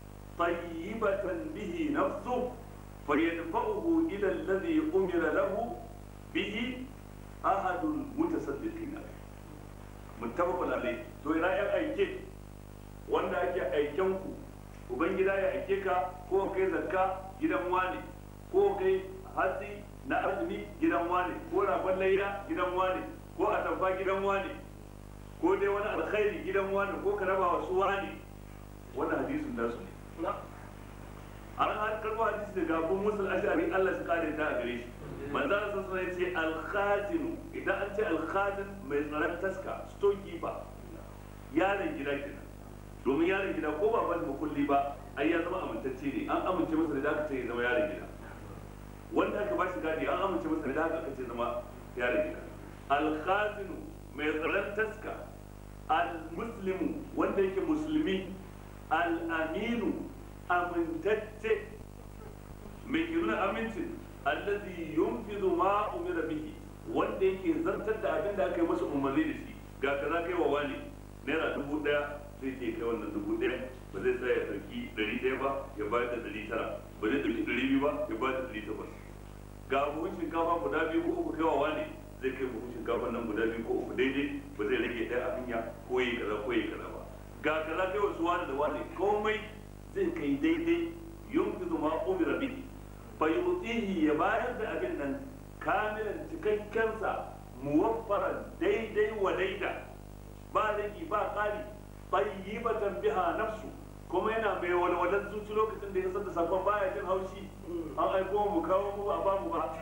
طيبة به نفسه فيدفعه إلى الذي أمر له به أحد المتصدقين متفق عليه تو رأيك أيكي وانا أيكي أيكينكو ubangida ya aike ka ko kai zakka gidan wane ko kai hatsi na azumi gidan wane ko ragon laida gidan wane ko atamfa gidan wane ko dai wani alkhairi gidan wane ko ka raba wasu wane wannan hadisin nasu ne an har karbo hadisi daga Abu Musa al-Ash'ari Allah shi kare ta a gare shi manzo Allah sallallahu alaihi wasallam ya ce al-khazin idan an ce al-khazin mai tsaron taska storekeeper yaron gida kenan domin yaron gida ko ba ba makulli ba ai ya zama amintacce ne an amince masa da aka ce ya zama yaron gida wanda aka ba shi gadi an amince masa da aka ce zama yaron gida al-khazinu mai tsaron taska al-muslimu wanda yake musulmi al-aminu amintacce mai kiruna amincin allazi yunfidu ma umira bihi wanda yake zartar da abin da aka yi masa umarni da shi ga kaza kai wa wani naira dubu daya zai ce kai wannan dubu ɗaya ba zai tsaya ya ɗauki ɗari ɗaya ba ya bayar da ɗari tara ba zai ɗauki ɗari biyu ba ya bayar da ɗari takwas ga buhun shinkafa guda biyu ko uku kai wa wane zai kai buhun shinkafa nan guda biyu ko uku daidai ba zai rage ɗaya a hanya ko yi kaza ko yi kaza ba ga kaza kai wasu wani da wane komai zai kai daidai yunfizu ma umira bihi fa yutihi ya bayar da abin nan kamilan cikakkensa muwaffaran daidai wa daida ba rage ba ƙari tayyibatan biha nafsu kuma yana mai walwalar zuci lokacin da ya san da sakon baya jin haushi an aiko mu kawo mu a bamu ba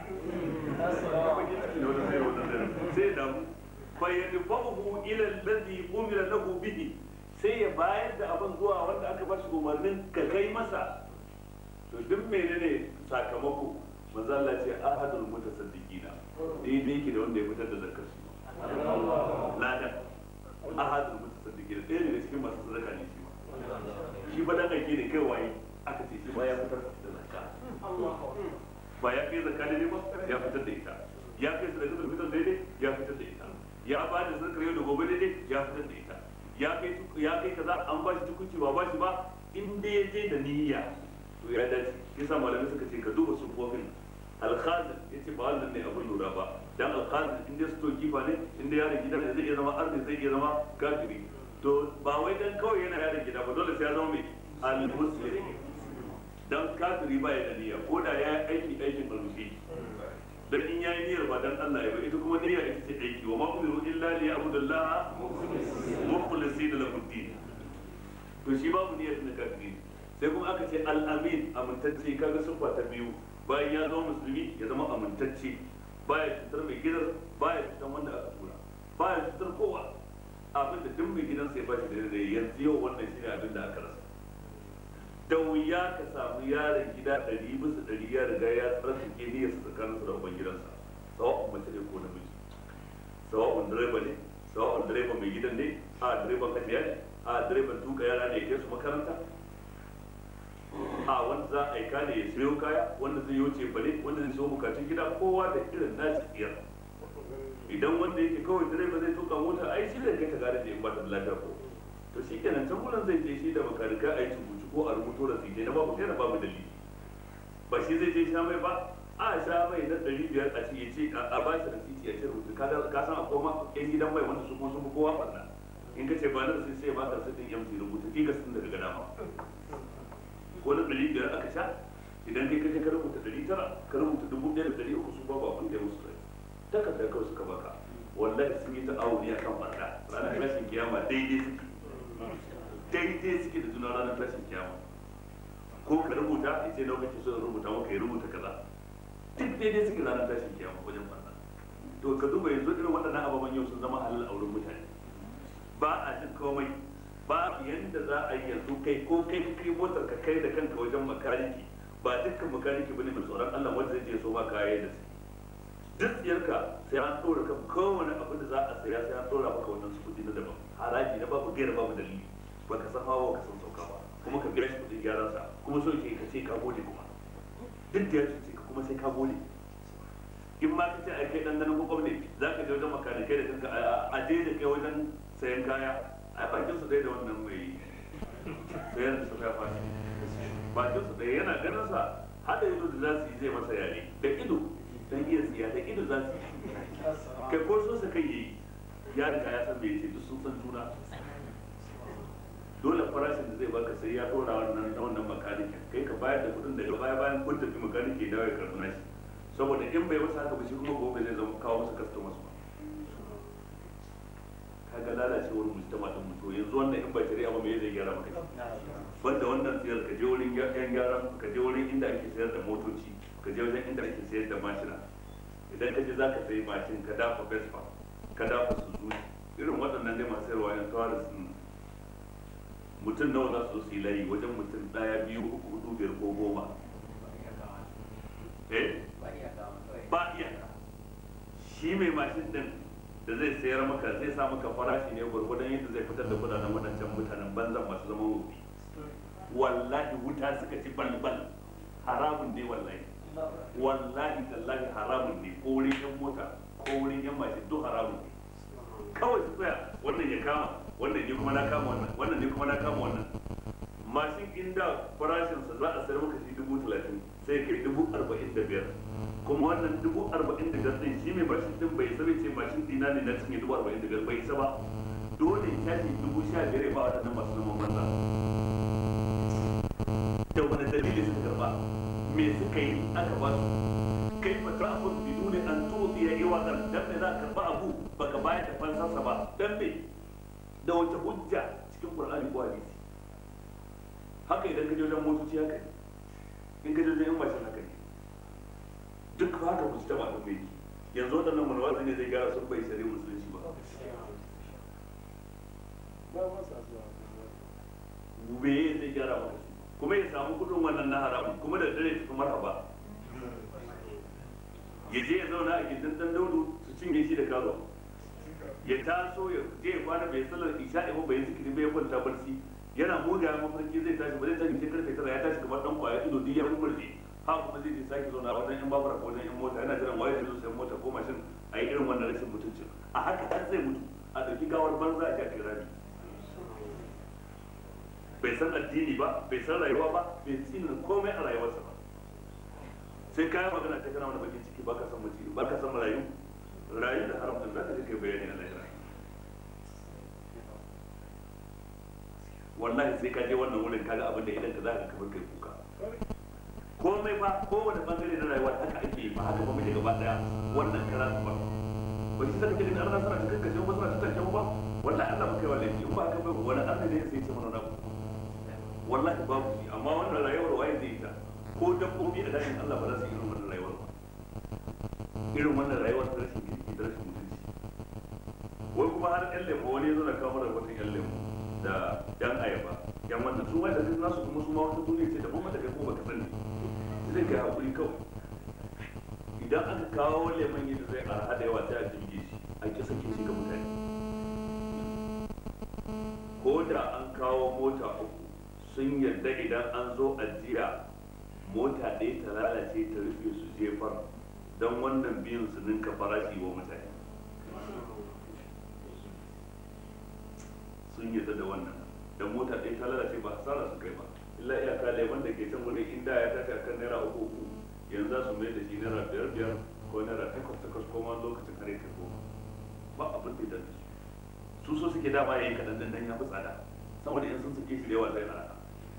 sai da mu fa yadfahu ila alladhi umira lahu bihi sai ya bayar da abin zuwa wanda aka ba shi umarnin ka kai masa to duk menene sakamako manzo Allah ce ahadul mutasaddiqina daidai yake da wanda ya fitar da zakar shi ladan ahadul mutasaddiqina ɗaya daga cikin masu sadaka ne shi ma shi ba dan aike ne kai waye aka ce shi ba ya fitar da zakka ba ya kai zakka ne ba ya fitar da ita ya kai sadaka da fitar daidai ya fitar da ita ya ba da zakar yau da gobe daidai ya fitar da ita ya kai ya kai kaza an ba shi tukunci ba ba shi ba in dai ya je da niyya to ya dace yasa malamai suka ce ka duba sufofin alkhazin yace ba wannan ne abin lura ba dan alkhazin in dai sto kifa ne in dai yaron gida ne zai iya zama arzi zai iya zama kafiri to ba wai dan kawai yana yaron gida ba dole sai ya zama mai al-muslim dan kafiri ba ya da niyya ko da ya aiki aikin almushi dan in yayi niyyar ba dan Allah ya ba ita kuma niyya ita ce aiki wa ma umiru illa li ya'budullaha mukhlisina lahu ad-din to shi babu niyyar na kafiri sai kuma aka ce al-amin amintacce kaga sufa ta biyu bayan ya zama musulmi ya zama amintacce baya cutar mai gidan baya cutar wanda aka tura baya cutar kowa abin da duk mai gidansa ya bashi da dare yanzu yau wannan shine abin da aka rasa da wuya ka samu yaron gida ɗari bisa ɗari ya riga ya tsarkake niyyarsa tsakaninsa da uban gidansa sawa'un mace ne ko namiji sawa'un direba ne sawa'un direba mai gidan ne a direban kafiya ne a direban tuka yara ne ya kai su makaranta a wanda za a aika ne ya siyo kaya wanda zai yi wuce bale wanda zai siyo bukatun gida kowa da irin nashi tsiyar idan wanda yake kawai direba zai tuka mota ai shi zai kai ta gare da in ba ta lafiya ko to shi kenan can gurin zai je shi da makarika a yi tukuci ko a rubuto da sije na babu kai babu dalili ba shi zai je sha mai ba a sha mai na ɗari biyar a ce ya ce a ba shi da titi ya ce rubutu ka san akwai ma yan gidan mai wanda su kuma sun fi kowa ɓarna in ka ce ba na sai sai ba ka sai din yamsi rubutu ki ga sun daga gada ma ko na ɗari biyar aka sha idan kai kai ka rubuta ɗari tara ka rubuta dubu ɗaya da ɗari uku su babu abin da ya musu rai takardar kawai suka baka wallahi sun yi ta'awuni a kan barna ranar tashin kiyama daidai suke daidai suke da juna ranar tashin kiyama ko ka rubuta ya ce lokaci so rubuta maka ya rubuta kaza duk daidai suke ranar tashin kiyama wajen barna to ka duba yanzu irin waɗannan ababen yau sun zama halal a wurin mutane, ba a jin komai, ba yanda za a yi yanzu kai ko kai kai motar ka kai da kanka wajen makaniki, ba dukkan makaniki bane mai tsoron Allah wanda zai je so ba kaya da su duk tsiyarka sai an tsora kan kowane abin da za a saya sai an tsora maka wannan su kudi na daban haraji na babu gaira babu dalili baka san hawa ka san sauka ba kuma ka biya shi kudin gyaran sa kuma so ke ka ce ka gode kuma duk da ya ce ka kuma sai ka gode in ma ka ce ai kai dan ganin kokon ne za ka je wajen makanikai da kanka a je da kai wajen sayan kaya ai bakin su dai da wannan mai sayar da su ya fashi bakin su dai yana ganin sa hada ido da za su yi zai masa yare da ido dan iya tsiya da ido za su yi kai ko so sa kai yi ya riga ya san bai ce duk sun san juna dole farashin da zai baka sai ya dora wannan wannan makanikin kai ka bayar da kudin daga baya bayan kun tafi makaniki da ya karbi nashi saboda in bai masa haka ba shi kuma gobe zai zama kawo masa customers ba kaga lalacewar mujtama din mutu yanzu wannan in ba shari'a ba me zai gyara maka banda wannan siyar ka je wurin yan gyaran ka je wurin inda ake sayar da motoci ka je wajen inda ake sayar da mashina idan ka je za ka sayi mashin ka dafa Vespa ka dafa Suzuki irin waɗannan ne masu sayarwa yan tawaris din mutum nawa za su su yi layi wajen mutum ɗaya biyu uku hudu biyar ko goma eh ba iyaka shi mai mashin din da zai sayar maka zai sa maka farashi ne gwargwadon yadda zai fitar da kudaden waɗancan mutanen banzan masu zama wofi wallahi wuta suka ci balbal haramun ne wallahi wallahi tallahi haramun ne ko wurin yan mota ko wurin yan mashin duk haramun ne kawai su tsaya wannan ya kama wannan ne kuma na kama wannan wannan ne kuma na kama wannan mashin inda farashinsa za a sayar maka shi dubu talatin sai kai dubu arba'in da biyar kuma wannan dubu arba'in da biyar din shi mai mashin din bai isa bai ce mashin dina ne na cinye dubu arba'in da biyar bai isa ba dole ya tashi dubu sha biyar ya ba waɗannan masu zaman banza da wani dalili suka karba me suka yi aka ba su kai fa ta'khud biduni an tu'tiya iwadan dan me za ka karba abu baka bayar da fansarsa ba dan me da wata hujja cikin Qur'ani ko hadisi haka idan ka je wajen motoci haka ne in ka je wajen yan mashin haka ne duk haka mujtama din bai yanzu wadannan manwazi ne zai gyara sun bai shari'a musulunci ba me zai gyara maka kuma ya samu kudin wannan na haramun kuma da dare su kuma marhaba ya je ya zauna a gindin dan daudu su cinye shi da kazo ya taso ya je ya kwana bai sallar isha'i ba bai zikiri bai kwanta barci yana muga mafarki zai tashi ba zai tashi sai karfe tara ya tashi kamar dan kwaya ido duk ya murmurje ha kuma zai je sake zauna a wajen yan babura ko wajen yan mota yana jiran waye zai zo sayan mota ko mashin a yi irin wannan rashin mutuncin a haka har zai mutu a ɗauki gawar banza a cikin rami bai san addini ba bai san rayuwa ba bai tsina komai a rayuwarsa ba sai kayan magana ta kana wani bakin ciki baka san mutum baka san rayu rayu da haram din zaka je kai bayani a lahira wallahi sai ka je wannan wurin kaga abin da idan ka zaka kamar kai kuka komai ba kowane bangare na rayuwa haka ake yi ba haka ba muke gaba daya wannan karatu ba ba shi saka cikin arna suna cikin kashe ba suna cikin ba wallahi Allah muka yi wallahi in ba haka ba wani arna ne sai ya ce mana na wallahi babu shi amma wannan rayuwar waye zai ta ko dabbobi da dajin Allah ba za su irin wannan rayuwar ba irin wannan rayuwar ta rashin kirki da rashin mutunci wai kuma har yan lemo wani ya zo na kawo mana wata yan lemo da yan ayaba yan wannan su wanda duk nasu kuma su ma wata duniya ce da kuma da kai ko baka sani zai kai hakuri kawai idan aka kawo lemon yadda zai arha da yawa sai a jirge shi a ki sake shi ga mutane ko da an kawo mota uku sun yarda idan an zo ajiya mota ɗaya ta lalace ta rufe su jefar don wannan biyun su ninka farashi wa mutane sun yarda da wannan don mota ɗaya ta lalace ba hasara su kai ba illa iyaka lemon da ke can wani inda ya tashi akan naira uku uku yanzu za su mai da shi naira biyar biyar ko naira takwas takwas ko ma lokacin kare kai goma ba abin da ya su so suke dama yayi kaɗan dan ya fi tsada saboda in sun suke shi da yawa zai arha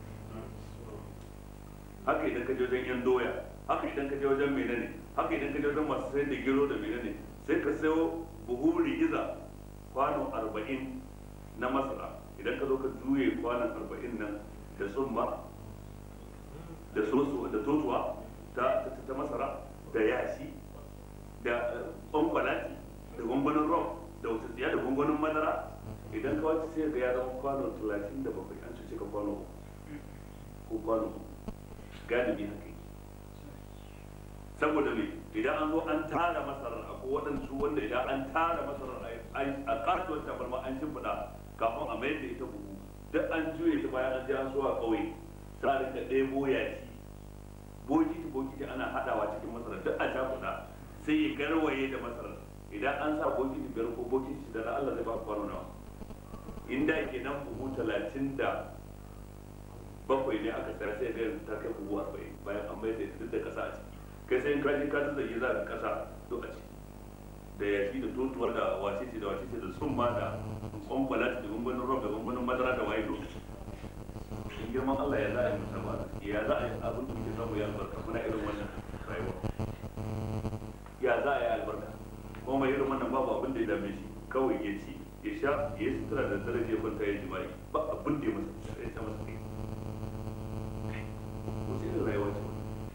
haka idan ka je wajen yan doya haka idan ka je wajen menene haka idan ka je wajen masu sayar da gero da menene sai ka sayo buhu rigiza kwano arba'in na masara idan ka zo ka juye kwanon arba'in nan da tsumma da soso da totuwa ta ta masara da yashi da ɓanɓala talatin da bakwai an cuce ka kwano ko kwano galibi haka yi saboda me idan an zo an tara masarar akwai waɗansu wanda idan an tara masarar a kasuwar tabarma an shimfiɗa kafin a mayar da ita buhu duk an juye ta bayan an je an so a ƙauye sai a rinka ɗebo yashi bokiti bokiti ana haɗawa cikin masarar duk a shafuɗa sai ya garwaye da masarar idan an sa bokiti biyar ko bokiti shida na Allah zai ba kwano nawa inda ke nan buhu talatin da bakwai ne aka tsara sai ga ta kai buhu arba'in bayan an mai da duk da kasa a ciki kai sai in ka je ka zage za ka kasa duk a ciki da yashi da totuwar da wacece da wacece da summa da kwamfala da gungunin rob da gungunin madara da waye lokaci in girman Allah ya za a yi musamman ya za a yi abin da muke samu ya albarka muna irin wannan rayuwa ya za a yi albarka kuma mai irin wannan babu abin da ya dame shi kawai ya ci ya sha ya yi sutura da dare ya kwanta ya jima'i ba abin da ya masa ya ta masa kai wasu irin rayuwa ce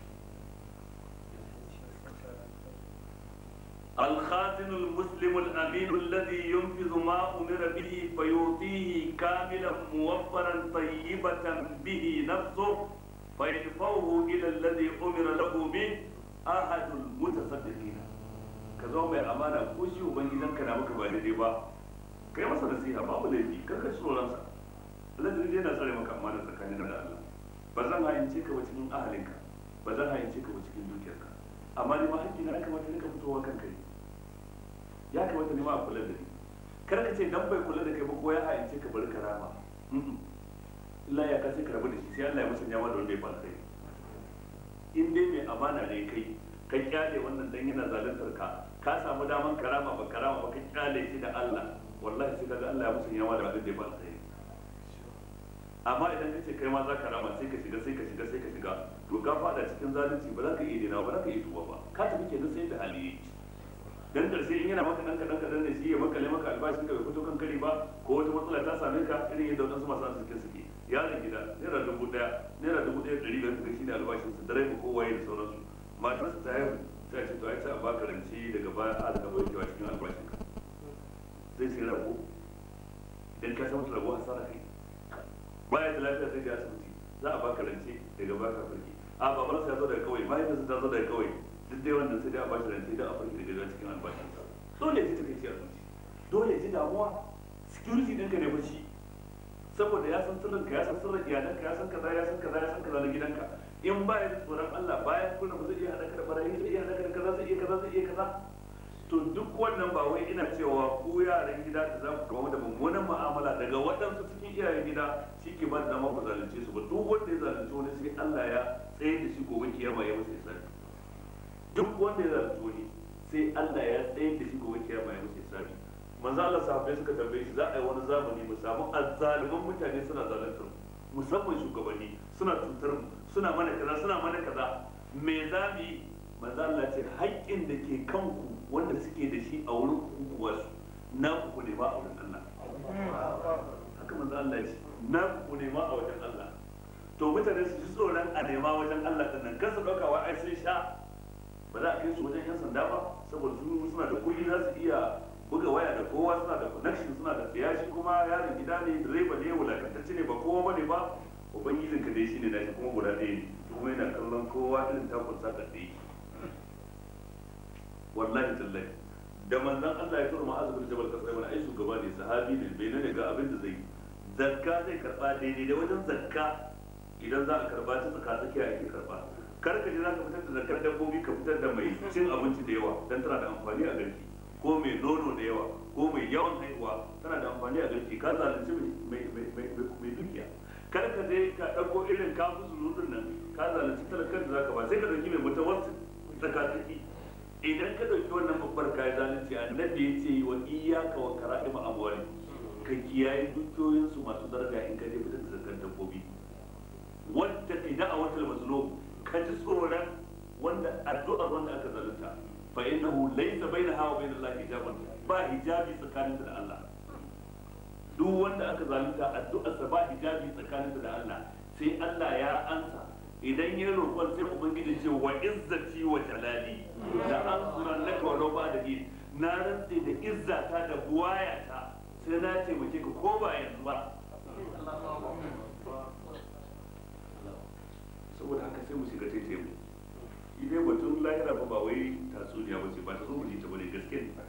الخاتن المسلم الأمين الذي ينفذ ما أمر به فيعطيه كاملا موفرا طيبة به نفسه فيدفعه إلى الذي أمر له به أحد المتصدقين كذا ما أمانة كوشي وبنجدان كنا مكبر ديبا kai masa nasiha babu laifi kar ka tsoro ransa Allah da yana tsare maka amana tsakanin da Allah ba zan hayince ka ba cikin ahalinka ba zan hayince ka ba cikin dukiyarka amma ni ma hakki na kamata ne ka fitowa kanka ne ya kamata ne ma a kula da ni kar ka ce dan bai kula da kai ba ko ya hayince ka bari ka rama illa ya ka sai ka rabu da shi sai Allah ya musanya ma da wanda ya fara kai in dai mai amana ne kai ka kyale wannan dan yana zaluntar ka ka samu daman karama ba karama ba ka kyale shi da Allah wallahi sai kaga Allah ya musanya ma da abin da ya fara kai amma idan ka ce kai ma za ka rama sai ka shiga sai ka shiga sai ka shiga to ka fada cikin zalunci ba za ka iya dena ba za ka iya tuba ba ka tafi kenan sai da hali dan karshe in yana maka dan kadan kadan ne shi ya makale maka albashin ka bai fito kan kari ba ko wata matsala ta same ka irin yadda wadansu masu arzikin suke yaron gida naira dubu daya naira dubu daya ɗari biyar kaga shine albashin su dare ko waye da sauransu matarsa ta haihu ta ce to ai ta baka rance daga baya a daga bai cikin albashin ka zai sai rago idan ka san rago hasara kai baya da lafiya sai ga asibiti za a baka rance daga baka farki a babar sa ya zo daga kawai bayan ta zo daga kawai duk dai wannan sai dai a bashi rance da a farki daga cikin albashin sa dole ji take ci asibiti dole ji damuwa security ɗinka ne bashi saboda ya san sirrinka ya san sirrin iyalanka ya san kaza ya san kaza ya san kaza na gidanka in baya da tsoron Allah bayan kuna ba zai iya hada ka da barayi zai iya hada ka da kaza zai iya kaza zai iya kaza to duk wannan ba wai ina cewa ku yaran gida da za ku kawo da mummunan mu'amala daga waɗansu cikin iyayen gida shi ke ba da dama ku zalunce su ba duk wanda ya zalunce wani sai Allah ya tsaye da shi gobe kiyama ya masa hisabi duk wanda ya zalunce wani sai Allah ya tsaye da shi gobe kiyama ya masa hisabi manzo Allah sahabbai suka tambaye shi za a yi wani zamani mu samu azzaliman mutane suna zaluntar mu musamman shugabanni suna cutar mu suna mana kaza suna mana kaza me za mu yi manzo Allah ce haƙƙin da ke kanku wanda suke da shi a wurin kukuwa su na ku ne ba a wurin Allah haka manzo Allah ce na ku ne ma a wajen Allah to mutane su ji tsoron a nema wajen Allah din nan kar su dauka wa ai sun sha ba za a kai su wajen yan sanda ba saboda su suna da kuɗi za su iya buga waya da kowa suna da connection suna da tsiyashi kuma yaron gida ne direba ne wulakantacce ne ba kowa bane ba ubangijin ka dai shine nashi kuma guda ɗaya ne kuma yana kallon kowa irin takun sa da yake wallahi tallahi da manzon Allah ya tura ma'azu bin jabal kasai wani ai shugaba ne sahabi ne bai ne ga abin da zai yi zakka zai karba daidai da wajen zakka idan za a karba ta tsaka tsakiya ake karba kar ka je za ka fitar da zakkar dabbobi ka fitar da mai cin abinci da yawa dan tana da amfani a garki ko mai nono da yawa ko mai yawan haihuwa tana da amfani a garki ka zalunci mai mai mai mai dukiya kar ka je ka dauko irin kafu zuludin nan ka zalunci talakar da zaka ba sai ka dauki mai mutawassit tsaka tsaki idan ka dauki wannan babbar kayan zalunci annabi ya ce wa iyyaka wa kara'im amwali ka kiyaye dukiyoyin su masu daraja in ka je fitar da zakar dabbobi wanda kai da'awatul mazlum ka ji tsoron wanda addu'ar wanda aka zalunta fa innahu laysa bainaha wa bain Allah hijaban ba hijabi tsakaninta da Allah duk wanda aka zalunta addu'arsa ba hijabi tsakaninta da Allah sai Allah ya ansa idan ya roƙon sai ubangiji ce wa izzati wa jalali da ansuran laka walau ba da din na rantse da izzata da buwayata sai na taimake ka ko ba yanzu ba sai mu shiga taitaye mu. Shi dai batun lahira fa ba wai tatsuniya ba ce, ba ta zo mu ji ta bane, gaske ne.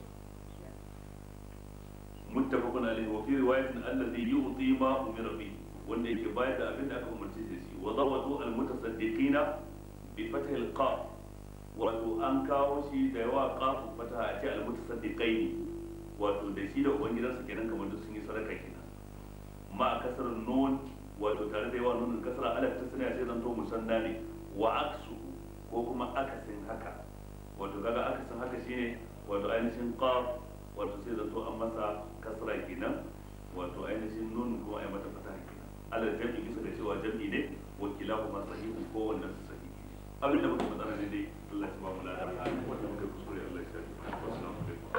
Muttafaqun alayhi wa fi riwayatin alladhi yu'ti ma umira bihi, wanda yake bayar da abin da aka umarci da shi. Wa dawatu al-mutasaddiqina bi fathi al-qaf, wato an kawo shi da yawa qaf fataha a ce al-mutasaddiqaini, wato da shi da ubangidansa kenan kamar duk sun yi sadaka kenan. Ma kasar nun, wato tare da yawa nunin kasra alaf ta sanya sai zanto musanna ne. Wa aksu, ko kuma akasin haka, wato kaga akasin haka shine wato ainihin qaf, wato sai zanto an masa kasra kenan, wato ainihin nun kuma ai mata fataha kenan. Alal jam'i bisa da cewa jam'i ne, wa kilahuma sahihun, ko wannan su sahihi. Abin da muka matsala ne dai Allah ya ba mu lafiya, wanda muka kuskure Allah ya shafi. Assalamu alaikum.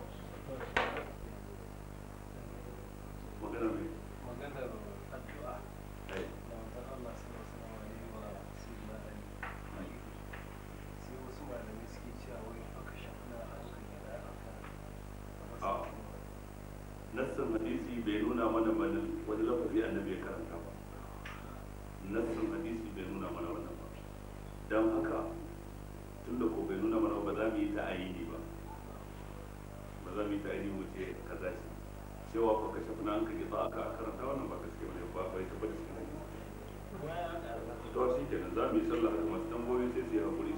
Magana mai maganar addu'a da manzon Allah sallallahu alaihi wa sallam Ali, sai wasu malamai suke cewa wai aka shafna hankali da aka nassin hadisi bai nuna mana wani lafazi annabi ya karanta ba. Nassin hadisi bai nuna mana wannan ba, don haka tun da ko bai nuna mana ba za mu yi ta'ayini ba ba za mu yi ta'ayini mu ce kaza ce cewa fa ka shafi na an kaji za aka karanta wannan ba gaske bane ba bai tabbata cikin hadisi. To shi kenan za mu yi sallah haka masu tambayoyi sai su yi hakuri